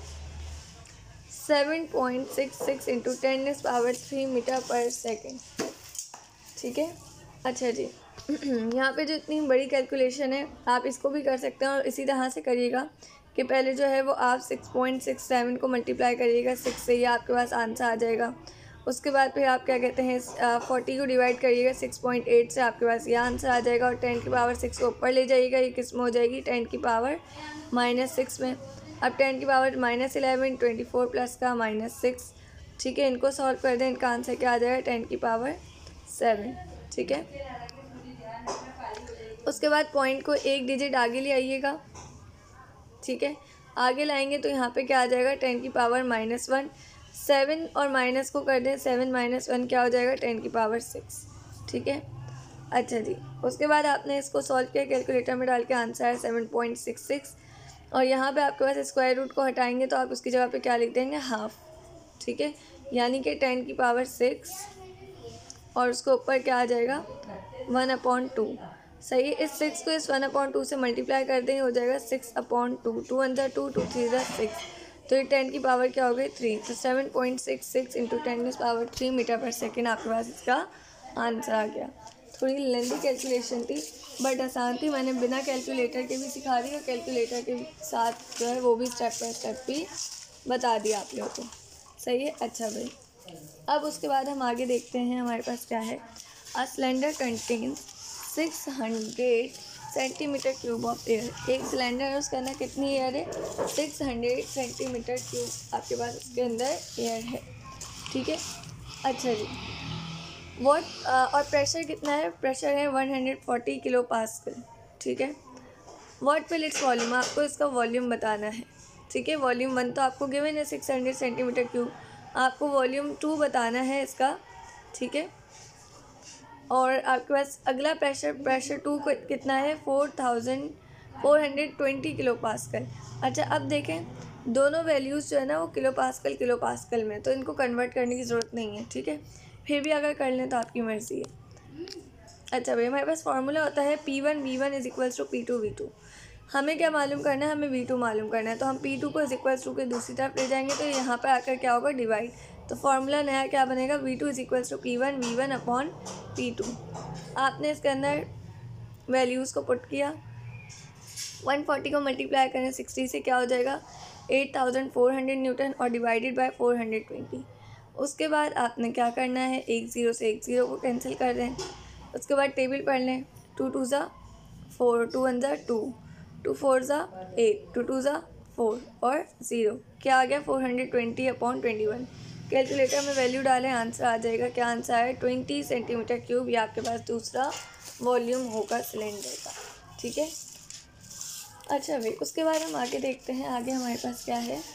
seven point six six into ten is power three metre per second. ठीक है, अच्छा जी, यहाँ पे जो इतनी बड़ी कैलकुलेशन है आप इसको भी कर सकते हैं, और इसी तरह से करिएगा कि पहले जो है वो आप सिक्स पॉइंट सिक्स सेवन को मल्टीप्लाई करिएगा सिक्स से, ये आपके पास आंसर आ जाएगा, उसके बाद फिर आप क्या कहते हैं फोर्टी को डिवाइड करिएगा सिक्स पॉइंट एट से, आपके पास ये आंसर आ जाएगा। और टेन की पावर सिक्स को ऊपर ले जाइएगा, ये किस में हो जाएगी, टेन की पावर माइनस सिक्स में। अब टेन की power minus eleven, twenty four plus का माइनस सिक्स, ठीक है। इनको सॉल्व कर दें, इनका आंसर क्या आ जाएगा, टेन की पावर सेवन, ठीक है। उसके बाद पॉइंट को एक डिजिट आगे ले आइएगा, ठीक है। आगे लाएंगे तो यहाँ पे क्या आ जाएगा, टेन की पावर माइनस वन। सेवन और माइनस को कर दें, सेवन माइनस वन क्या हो जाएगा, टेन की पावर सिक्स, ठीक है। अच्छा जी, उसके बाद आपने इसको सॉल्व किया, कैलकुलेटर में डाल के आंसर है सेवन पॉइंट सिक्स सिक्स। और यहाँ पे आपके पास स्क्वायर रूट को हटाएंगे तो आप उसकी जगह पे क्या लिख देंगे, हाफ, ठीक है। यानी कि टेन की पावर सिक्स और उसको ऊपर क्या आ जाएगा, वन अपॉन टू, सही है। इस सिक्स को इस वन अपॉन टू से मल्टीप्लाई कर देंगे, हो जाएगा six upon two, two one ज़ा टू, टू थ्री ज़ा सिक्स, तो ये टेन की पावर क्या हो गई, थ्री। तो seven point six six into ten की power three metre per second आपके पास इसका आंसर आ गया। थोड़ी लेंथी कैलकुलेशन थी बट आसान थी, मैंने बिना कैलकुलेटर के भी सिखा दी और कैलकुलेटर के साथ जो है वो भी स्टेप बाय स्टेप भी बता दिया आप लोगों को, सही है। अच्छा भाई, अब उसके बाद हम आगे देखते हैं हमारे पास क्या है। A cylinder contains six hundred centimetre cube of air. एक सिलेंडर है, उसके अंदर कितनी एयर है, सिक्स हंड्रेड सेंटीमीटर क्यूब आपके पास उसके अंदर एयर है, ठीक है। अच्छा जी, वॉट और प्रेशर कितना है, प्रेशर है one hundred forty kilo pascal, ठीक है। व्हाट विल इट्स वॉल्यूम, आपको इसका वॉल्यूम बताना है, ठीक है। वॉल्यूम वन तो आपको गिवन है सिक्स हंड्रेड सेंटीमीटर क्यूब, आपको वॉल्यूम टू बताना है इसका, ठीक है। और आपके पास अगला प्रेशर प्रेशर टू को कितना है, four thousand four hundred twenty kilo pascal. अच्छा, अब देखें दोनों वैल्यूज़ जो है ना वो किलो पास्कल किलो पास्कल में, तो इनको कन्वर्ट करने की ज़रूरत नहीं है, ठीक है। फिर भी अगर कर लें तो आपकी मर्ज़ी है। अच्छा भाई, हमारे पास फार्मूला होता है P one V one is equals to P two V two. हमें क्या मालूम करना है, हमें वी टू मालूम करना है, तो हम पी टू को इज इक्वल्स टू के दूसरी तरफ ले जाएंगे तो यहाँ पर आकर क्या होगा, डिवाइड। तो फार्मूला नया क्या बनेगा, V two is equals to P one V one upon P two. आपने इसके अंदर वैल्यूज़ को पुट किया, वन फोर्टी को मल्टीप्लाई करें सिक्सटी से क्या हो जाएगा, eight thousand four hundred newton और divided by four hundred twenty. उसके बाद आपने क्या करना है, एक ज़ीरो से एक ज़ीरो को कैंसिल कर दें। उसके बाद टेबल पढ़ लें, टू टू ज़ा फोर, टू वन ज़ा टू, टू फोर ज़ा एट, टू टू ज़ा फोर और ज़ीरो क्या आ गया, four hundred twenty upon twenty one. Calculator में वैल्यू डालें, आंसर आ जाएगा, क्या आंसर है, ट्वेंटी सेंटीमीटर क्यूब। ये आपके पास दूसरा वॉल्यूम होगा सिलेंडर का, ठीक है। अच्छा भाई, उसके बाद हम आगे देखते हैं, आगे हमारे पास क्या है,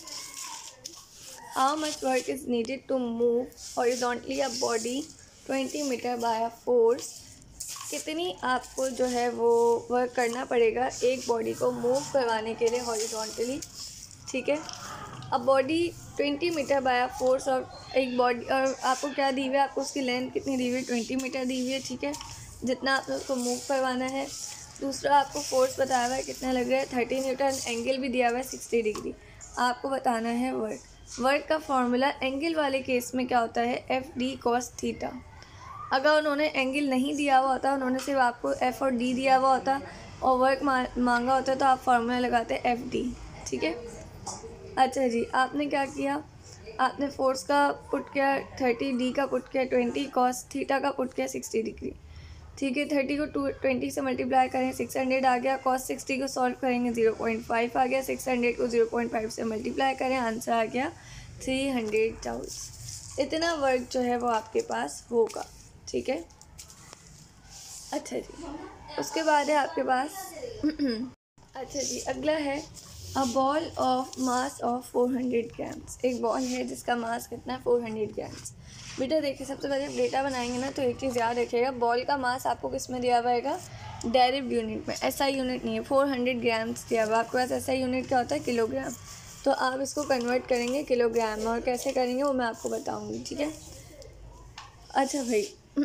how much work is needed to move horizontally a body twenty metre by a force. कितनी आपको जो है वो वर्क करना पड़ेगा एक बॉडी को मूव करवाने के लिए हॉरिजॉन्टली, ठीक है। अब body twenty metre by a force, और एक बॉडी और आपको क्या दी हुई है, आपको उसकी लेंथ कितनी दी हुई है, ट्वेंटी मीटर दी हुई है, ठीक है, जितना आपने उसको मूव करवाना है। दूसरा आपको फोर्स बताया हुआ है कितना लग रहा है, थर्टी न्यूटन, एंगल भी दिया हुआ है सिक्सटी डिग्री। आपको बताना है वर्क। वर्क का फॉर्मूला एंगल वाले केस में क्या होता है, एफ डी कॉस थीटा। अगर उन्होंने एंगल नहीं दिया हुआ होता, उन्होंने सिर्फ आपको एफ़ और डी दिया हुआ होता और वर्क मांगा होता तो आप फार्मूला लगाते एफ डी, ठीक है। अच्छा जी, आपने क्या किया, आपने फोर्स का पुट किया थर्टी, डी का पुट किया ट्वेंटी, कॉस थीटा का पुट किया सिक्सटी डिग्री, ठीक है। थर्टी को टू ट्वेंटी से मल्टीप्लाई करें, सिक्स हंड्रेड आ गया। कॉस सिक्सटी को सॉल्व करेंगे, ज़ीरो पॉइंट फाइव आ गया। सिक्स हंड्रेड को ज़ीरो पॉइंट फाइव से मल्टीप्लाई करें, आंसर आ गया थ्री हंड्रेड जाउल्स। इतना वर्क जो है वो आपके पास होगा, ठीक है। अच्छा जी, उसके बाद है आपके पास अच्छा जी, अगला है a ball of mass of four hundred grams. एक बॉल है जिसका मास कितना है, फोर हंड्रेड ग्राम्स। बेटा देखिए, सबसे पहले आप डेटा बनाएंगे ना तो एक चीज़ याद रखिएगा, बॉल का मास आपको किस में दिया हुआ है, डायरेक्ट यूनिट में, ऐसा यूनिट नहीं है। फोर हंड्रेड ग्राम्स दिया हुआ, आपके पास ऐसा यूनिट क्या होता है, किलोग्राम। तो आप इसको कन्वर्ट करेंगे किलोग्राम में, और कैसे करेंगे वो मैं आपको बताऊँगी, ठीक है। अच्छा भाई,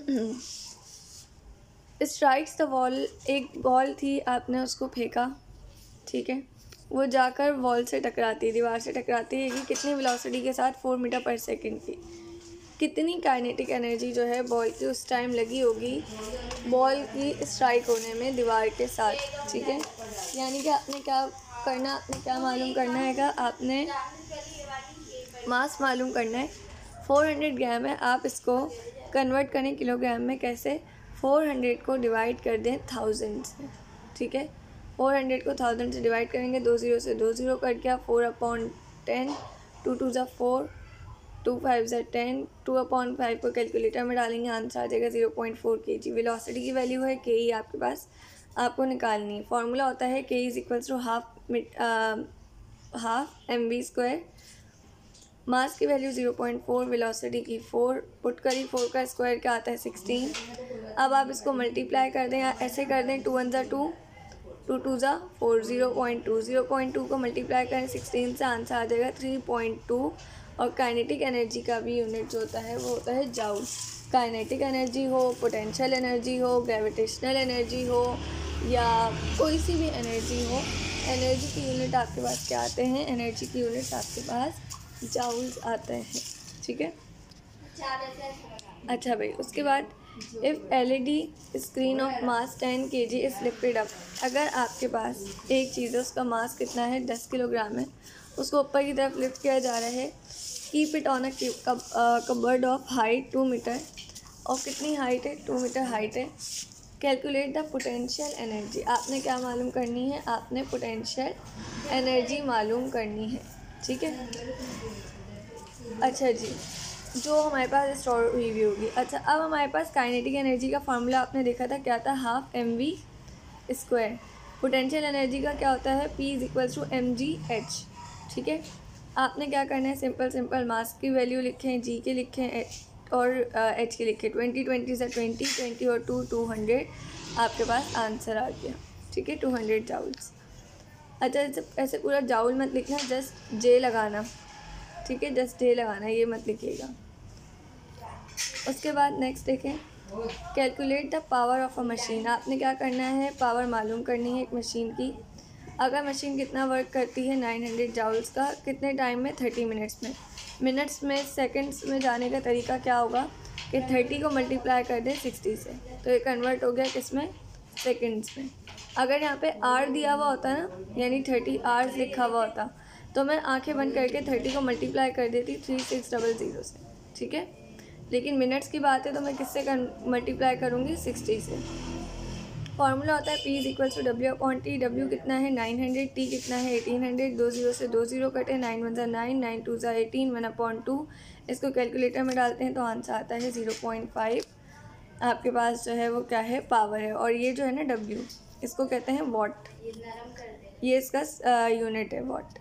स्ट्राइक्स द वॉल, एक बॉल थी, आपने उसको फेंका, ठीक है, वो जाकर वॉल से टकराती है, दीवार से टकराती है, कि कितनी वेलोसिटी के साथ, फोर मीटर पर सेकंड की। कितनी काइनेटिक एनर्जी जो है बॉल की उस टाइम लगी होगी बॉल की स्ट्राइक होने में दीवार के साथ, ठीक है। यानी कि आपने क्या करना, आपने क्या मालूम करना है, आपने मास मालूम करना है फोर हंड्रेड ग्राम है, आप इसको कन्वर्ट करें किलोग्राम में। कैसे? फोर हंड्रेड को डिवाइड कर दें थाउजेंड से, ठीक है। फोर हंड्रेड को थाउजेंड से डिवाइड करेंगे, दो ज़ीरो से दो ज़ीरो कट गया, four upon ten, two two ज़ा फोर, टू फाइव ज़ा टेन, टू अपॉन फाइव को कैलकुलेटर में डालेंगे, आंसर आ जाएगा ज़ीरो पॉइंट फोर के जी। वेलोसिटी की वैल्यू है के ई आपके पास, आपको निकालनी है। फॉर्मूला होता है K is equals to half half M V square. Mass की value zero point four, velocity की फोर, पुट करी, फोर का स्क्वायर क्या आता है सिक्सटीन। अब आप इसको मल्टीप्लाई कर दें या ऐसे कर दें, टू वन ज़ा टू, टू टू ज़ा four, zero point two, zero point two को मल्टीप्लाई करें सिक्सटीन से, आंसर आ जाएगा थ्री पॉइंट टू। और काइनेटिक एनर्जी का भी यूनिट जो होता है वो होता है जाउल। काइनेटिक एनर्जी हो, पोटेंशियल एनर्जी हो, ग्रेविटेशनल एनर्जी हो या कोई सी भी एनर्जी हो, एनर्जी की यूनिट आपके पास क्या आते हैं? एनर्जी की यूनिट आपके पास जाउल्स आते हैं, ठीक है। अच्छा भाई, उसके बाद if L E D screen of mass ten K G is lifted up, अगर आपके पास एक चीज़ है उसका मास कितना है? दस किलोग्राम है, उसको ऊपर की तरफ लिफ्ट किया जा रहा है। Keep it on a cupboard of height two metre, और कितनी हाइट है? टू मीटर हाइट है। कैलकुलेट द पोटेंशियल एनर्जी, आपने क्या मालूम करनी है? आपने पोटेंशियल एनर्जी मालूम करनी है, ठीक है। अच्छा जी, जो हमारे पास स्टोर हुई हुई होगी। अच्छा, अब हमारे पास काइनेटिक एनर्जी का फार्मूला आपने देखा था, क्या था? Half M V square. Potential energy का क्या होता है? P is equals to M G H, ठीक है। आपने क्या करना है? सिंपल सिंपल मास की वैल्यू लिखें, जी के लिखें और एच uh, के लिखें। ट्वेंटी ट्वेंटी से ट्वेंटी, ट्वेंटी और टू टू हंड्रेड, आपके पास आंसर आ गया, ठीक है, टू हंड्रेड जाउल्स। अच्छा, ऐसे पूरा जाउल मत लिखना, जस्ट जे लगाना, ठीक है, जस्ट जे लगाना, ये मत लिखिएगा। उसके बाद नेक्स्ट देखें, calculate the power of a machine. आपने क्या करना है? पावर मालूम करनी है एक मशीन की। अगर मशीन कितना वर्क करती है? नाइन हंड्रेड जाउल्स का, कितने टाइम में? थर्टी मिनट्स में। मिनट्स में सेकंड्स में जाने का तरीका क्या होगा कि थर्टी को मल्टीप्लाई कर दें सिक्सटी से, तो ये कन्वर्ट हो गया किस में? सेकंड्स में। अगर यहाँ पे आर दिया हुआ होता ना, यानी थर्टी आवर्स लिखा हुआ होता, तो मैं आंखें बंद करके थर्टी को मल्टीप्लाई कर देती थ्री सिक्स डबल ज़ीरो से, ठीक है। लेकिन मिनट्स की बात है तो मैं किससे कर मल्टीप्लाई करूँगी? सिक्सटी से। फॉर्मूला होता है P is equal to W upon T. W कितना है? नाइन हंड्रेड, टी कितना है? Eighteen hundred. दो जीरो से दो जीरो कटे, नाइन वन ज़ा नाइन, नाइन टू ज़ा एटीन, वन अपॉन टू। इसको कैलकुलेटर में डालते हैं तो आंसर आता है ज़ीरो पॉइंट फाइव। आपके पास जो है वो क्या है? पावर है। और ये जो है ना डब्ल्यू, इसको कहते हैं वॉट, ये इसका यूनिट है वॉट।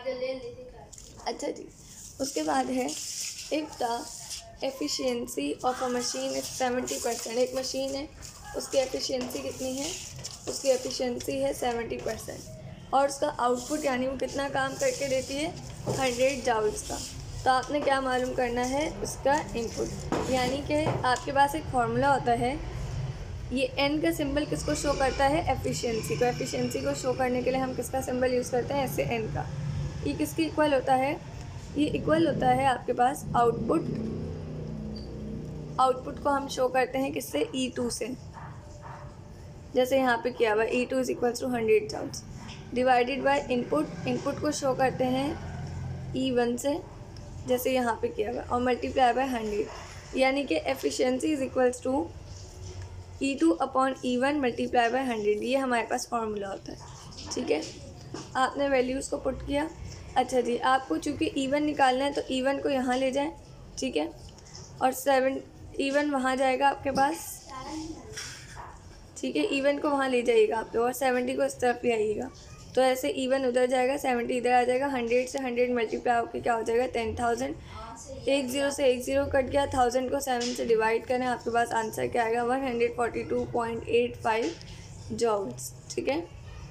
अच्छा जी, उसके बाद है if the efficiency of a machine is seventy percent. एक मशीन है, उसकी एफिशिएंसी कितनी है? उसकी एफिशिएंसी है सेवेंटी परसेंट, और उसका आउटपुट यानी वो कितना काम करके देती है? हंड्रेड जाउल्स का। तो आपने क्या मालूम करना है? उसका इनपुट, यानी कि आपके पास एक फार्मूला होता है, ये एन का सिंबल किसको शो करता है? एफिशिएंसी को। एफिशिएंसी को शो करने के लिए हम किसका सिंबल यूज़ करते हैं? ऐसे एन का। ये किसकी इक्वल होता है? ये इक्वल होता है आपके पास आउटपुट। आउटपुट को हम शो करते हैं किससे? ई टू से, जैसे यहाँ पे किया हुआ E two is equals to hundred joules divided by input. Input को शो करते हैं ई वन से, जैसे यहाँ पे किया हुआ, और मल्टीप्लाई बाय हंड्रेड, यानी कि efficiency is equals to E two upon E one multiply by hundred. ये हमारे पास फॉर्मूला होता है, ठीक है। आपने वैल्यूज़ को पुट किया। अच्छा जी, आपको चूँकि ई वन निकालना है तो ई वन को यहाँ ले जाएं, ठीक है, और सेवन ई वन वहाँ जाएगा आपके पास, ठीक है। इवन को वहाँ ले जाइएगा आप लोग, और सेवेंटी को इस तरफ ले आइएगा, तो ऐसे इवन उधर जाएगा, सेवेंटी इधर आ जाएगा। हंड्रेड से हंड्रेड मल्टीप्लाई होकर क्या हो जाएगा? Ten thousand. एक ज़ीरो से एक ज़ीरो कट गया, थाउजेंड को सेवन से डिवाइड करें, आपके पास आंसर क्या आएगा? One hundred forty two point eight five joules, ठीक है।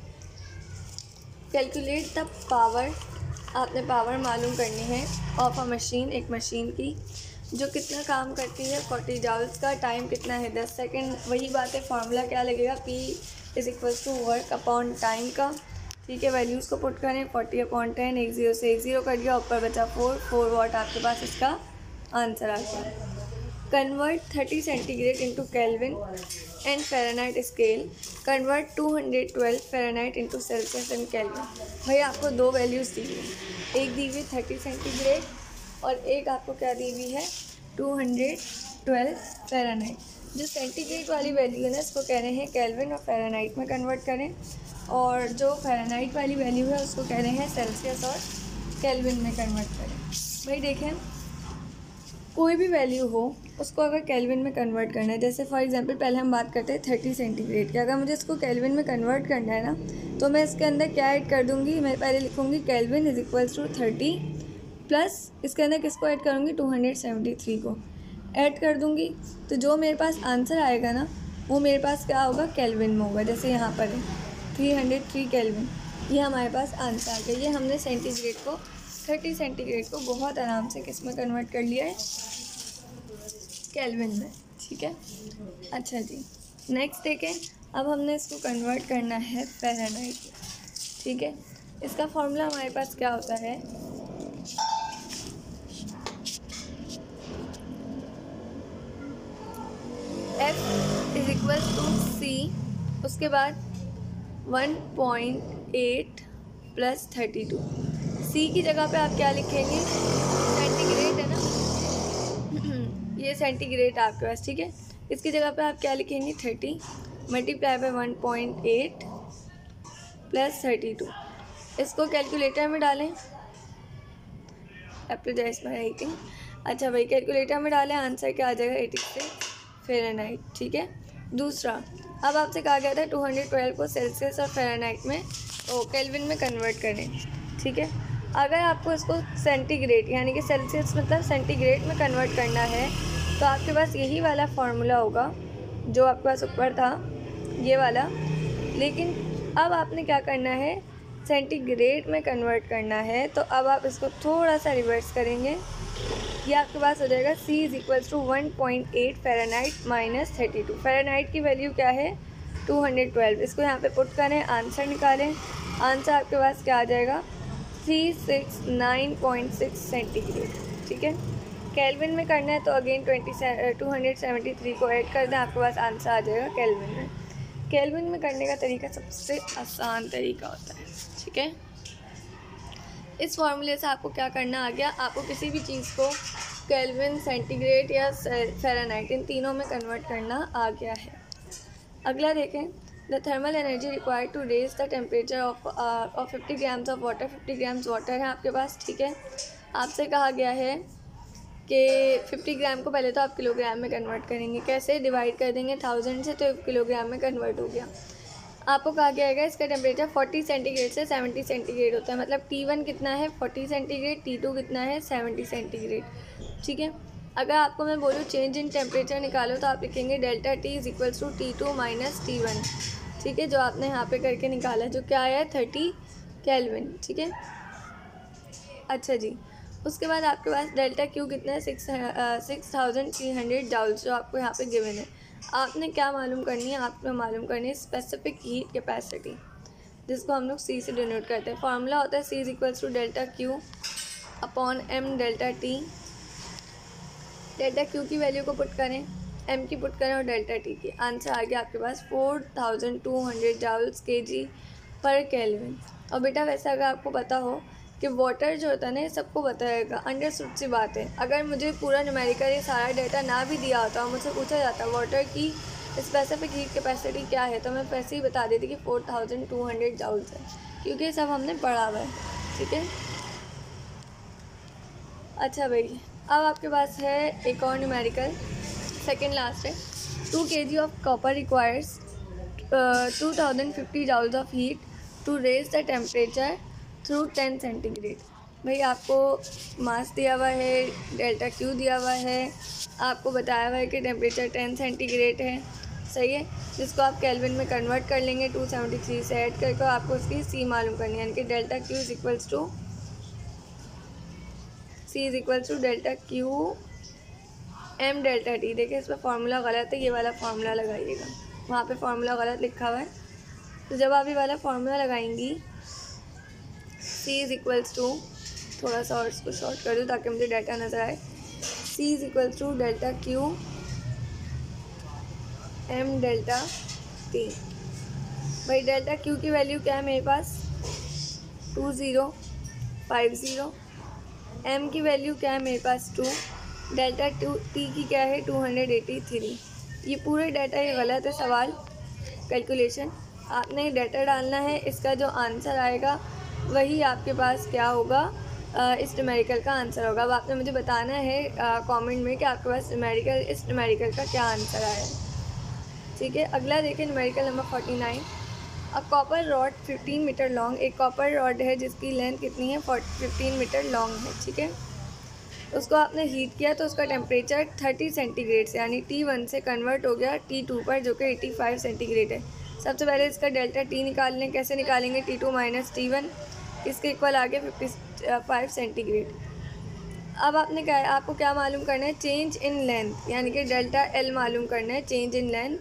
कैलकुलेट द पावर, आपने पावर मालूम करनी है ऑफ अ मशीन, एक मशीन की जो कितना काम करती है? फोर्टी जॉल्स का। टाइम कितना है? दस सेकंड। वही बात है, फार्मूला क्या लगेगा? P is equals to work upon time का, ठीक है। वैल्यूज़ को पुट करें, फोर्टी अपॉन टेन, एक जीरो से एक जीरो कट गया, ऊपर बचा फोर, फोर वाट आपके पास इसका आंसर आ गया। Convert thirty centigrade into kelvin and Fahrenheit scale. Convert two hundred twelve Fahrenheit into Celsius and kelvin. भाई आपको दो वैल्यूज़ दी हुई, एक दी हुई थर्टी सेंटीग्रेड और एक आपको क्या दी हुई है टू हंड्रेड ट्वेल्व फ़ारेनहाइट। जो सेंटीग्रेड वाली वैल्यू है ना इसको कह रहे हैं केल्विन और फ़ारेनहाइट में कन्वर्ट करें, और जो फ़ारेनहाइट वाली वैल्यू है उसको कह रहे हैं सेल्सियस और केल्विन में कन्वर्ट करें। भाई देखें, कोई भी वैल्यू हो उसको अगर केल्विन में कन्वर्ट करना है, जैसे फॉर एग्जांपल पहले हम बात करते हैं थर्टी सेंटीग्रेड की, अगर मुझे इसको केल्विन में कन्वर्ट करना है ना तो मैं इसके अंदर क्या ऐड कर दूँगी, मैं पहले लिखूँगी kelvin is equals to thirty plus इसके अंदर किसको ऐड करूँगी टू हंड्रेड सेवेंटी थ्री को ऐड कर दूँगी। तो जो मेरे पास आंसर आएगा ना वो मेरे पास क्या होगा केल्विन में होगा। जैसे यहाँ पर है थ्री हंड्रेड थ्री केल्विन, ये हमारे पास आंसर आ गया। ये हमने सेंटीग्रेड को थर्टी सेंटीग्रेड को बहुत आराम से किस में कन्वर्ट कर लिया है केल्विन में। ठीक है, अच्छा जी नेक्स्ट देखें, अब हमने इसको कन्वर्ट करना है फ़ारेनहाइट में। ठीक है, इसका फॉर्मूला हमारे पास क्या होता है, F is equal to C, उसके बाद one point eight plus thirty two. C की जगह पे आप क्या लिखेंगे, सेंटीग्रेड है ना ये सेंटीग्रेड आपके पास। ठीक है, इसकी जगह पे आप क्या लिखेंगे thirty multiply by one point eight plus thirty two. इसको कैलकुलेटर में डालें, एप्रोजाइज बाय राइटिंग। अच्छा भाई कैलकुलेटर में डालें, आंसर क्या आ जाएगा एटी सिक्स फ़ारेनहाइट। ठीक है, दूसरा अब आपसे कहा गया था टू हंड्रेड ट्वेल्व को सेल्सियस और फ़ारेनहाइट में ओ केल्विन में कन्वर्ट करें। ठीक है, अगर आपको इसको सेंटीग्रेड यानी कि सेल्सियस मतलब सेंटीग्रेड में कन्वर्ट करना है तो आपके पास यही वाला फार्मूला होगा जो आपके पास ऊपर था ये वाला, लेकिन अब आपने क्या करना है सेंटीग्रेड में कन्वर्ट करना है। तो अब आप इसको थोड़ा सा रिवर्स करेंगे, ये आपके पास हो जाएगा C is equals to one point eight Fahrenheit minus thirty two. Fahrenheit की वैल्यू क्या है टू हंड्रेड ट्वेल्व, इसको यहाँ पे पुट करें, आंसर निकालें, आंसर आपके पास क्या आ जाएगा three six nine point six centigrade. ठीक है, केल्विन में करना है तो again twenty two hundred seventy three को ऐड कर दें, आपके पास आंसर आ जाएगा केल्विन में। केल्विन में करने का तरीका सबसे आसान तरीका होता है। ठीक है, इस फॉर्मूले से आपको क्या करना आ गया, आपको किसी भी चीज़ को केल्विन सेंटीग्रेड या फ़ारेनहाइट इन तीनों में कन्वर्ट करना आ गया है। अगला देखें, the thermal energy required to raise the temperature of of fifty grams of water. Fifty grams water है आपके पास। ठीक है, आपसे कहा गया है कि फिफ्टी ग्राम को पहले तो आप किलोग्राम में कन्वर्ट करेंगे, कैसे डिवाइड कर देंगे थाउजेंड से तो किलोग्राम में कन्वर्ट हो गया। आपको कहा गया है इसका टेम्परेचर फोर्टी सेंटीग्रेड से सेवेंटी सेंटीग्रेड होता है, मतलब टी वन कितना है फोर्टी सेंटीग्रेड, टी टू कितना है सेवेंटी सेंटीग्रेड। ठीक है, अगर आपको मैं बोलूँ चेंज इन टेम्परेचर निकालो तो आप लिखेंगे delta T is equals to T two minus T one. ठीक है, जो आपने यहाँ पे करके निकाला जो क्या आया है थर्टी केल्विन। ठीक है, अच्छा जी, उसके बाद आपके पास डेल्टा क्यू कितना है six six thousand three hundred joules जो आपको यहाँ पे गिवन है। आपने क्या मालूम करनी है, आपने मालूम करनी है स्पेसिफिक हीट कैपेसिटी, जिसको हम लोग सी से डिनोट करते हैं। फार्मूला होता है C is equals to delta Q upon M delta T. Delta Q की वैल्यू को पुट करें, एम की पुट करें और डेल्टा टी की, आंसर आ गया आपके पास four thousand two hundred joules K G पर केल्विन। और बेटा वैसे अगर आपको पता हो कि वाटर जो होता है ना ये सबको बताएगा, अंडरस्टूड सी बात है। अगर मुझे पूरा न्यूमेरिकल ये सारा डाटा ना भी दिया होता और मुझसे पूछा जाता वाटर की स्पेसिफिक हीट कैपेसिटी क्या है तो मैं वैसे ही बता देती कि four thousand two hundred joules है, क्योंकि ये सब हमने पढ़ा हुआ है। ठीक है, अच्छा भाई अब आपके पास है एक और न्यूमेरिकल, सेकेंड लास्ट है। Two K G of copper requires two thousand fifty joules of heat to raise the temperature through ten centigrade. भाई आपको मास दिया हुआ है, डेल्टा क्यू दिया हुआ है, आपको बताया हुआ है कि टेम्परेचर टेन सेंटीग्रेड है, सही है, जिसको आप केल्विन में कन्वर्ट कर लेंगे टू सेवेंटी थ्री से ऐड करके आपको उसकी सी मालूम करनी है, यानी कि delta Q is equals to C is equals to delta Q M delta T. देखिए इसमें फार्मूला गलत है, ये वाला फार्मूला लगाइएगा, वहाँ पे फार्मूला गलत लिखा हुआ है। तो जब आप ये वाला फार्मूला लगाएंगी C इज़ इक्वल्स टू, थोड़ा सा और इसको शॉर्ट कर दूँ ताकि मुझे डाटा नज़र आए, C is equals to delta Q M delta T. भाई डेल्टा क्यू की वैल्यू क्या है मेरे पास two zero five zero M की वैल्यू क्या है मेरे पास टू, डेल्टा टू टी की क्या है टू हंड्रेड एटी थ्री। ये पूरे डाटा ये गलत है सवाल कैलकुलेशन। आपने डाटा डालना है, इसका जो आंसर आएगा वही आपके पास क्या होगा, आ, इस न्यूमेरिकल का आंसर होगा। अब आपने मुझे बताना है कमेंट में कि आपके पास न्यूमेरिकल इस न्यूमेरिकल का क्या आंसर आया है। ठीक है, अगला देखें numerical number forty nine. A copper rod fifteen metre long, एक कॉपर रॉड है जिसकी लेंथ कितनी है फिफ्टीन मीटर लॉन्ग है। ठीक है, उसको आपने हीट किया तो उसका टेम्परेचर थर्टी सेंटीग्रेड से यानी टी वन से कन्वर्ट हो गया टी टू पर, जो कि एटी फाइव सेंटीग्रेड है। सबसे पहले इसका डेल्टा टी निकाल लें। कैसे निकालेंगे, T two minus T one, इसके इक्वल आ गया फिफ्टी फाइव सेंटीग्रेड। अब आपने क्या आपको क्या मालूम करना है, चेंज इन लेंथ, यानी कि डेल्टा एल मालूम करना है, change in length.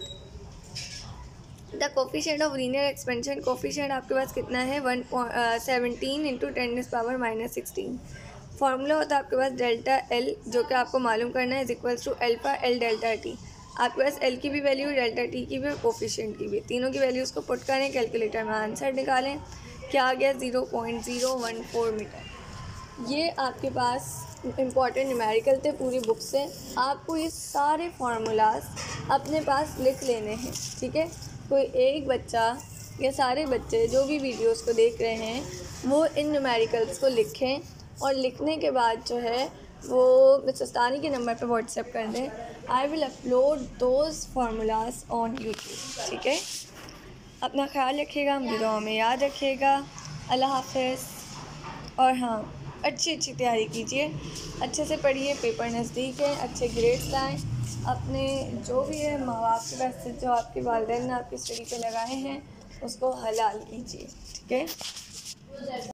The coefficient of linear expansion, coefficient आपके पास कितना है one seventeen into ten power minus sixteen. Formula होता है आपके पास डेल्टा एल, जो कि आपको मालूम करना है, is equals to alpha L delta T. आपके पास एल की भी वैल्यू, डेल्टा टी की भी और कोफिशिएंट की भी, तीनों की वैल्यूज़ को पुट करें, कैलकुलेटर में आंसर निकालें। क्या आ गया, zero point zero one four metre. ये आपके पास इम्पॉर्टेंट न्यूमेरिकल थे पूरी बुक से। आपको ये सारे फार्मूलाज अपने पास लिख लेने हैं। ठीक है, कोई एक बच्चा या सारे बच्चे जो भी वीडियोस को देख रहे हैं वो इन न्यूमेरिकल्स को लिखें, और लिखने के बाद जो है वो मिस अस्तानी के नंबर पे व्हाट्सएप कर दें। I will upload those formulas on YouTube. ठीक है, अपना ख्याल रखिएगा, मुझे दुआ में याद रखिएगा। अल्लाह हाफ़िज़। और हाँ, अच्छी अच्छी तैयारी कीजिए, अच्छे से पढ़िए, पेपर नज़दीक है, अच्छे ग्रेड्स लाएँ। अपने जो भी है माँ बाप के पैसे जो आपके वालिदैन ने आपकी स्टडी पे लगाए हैं उसको हलाल कीजिए। ठीक है।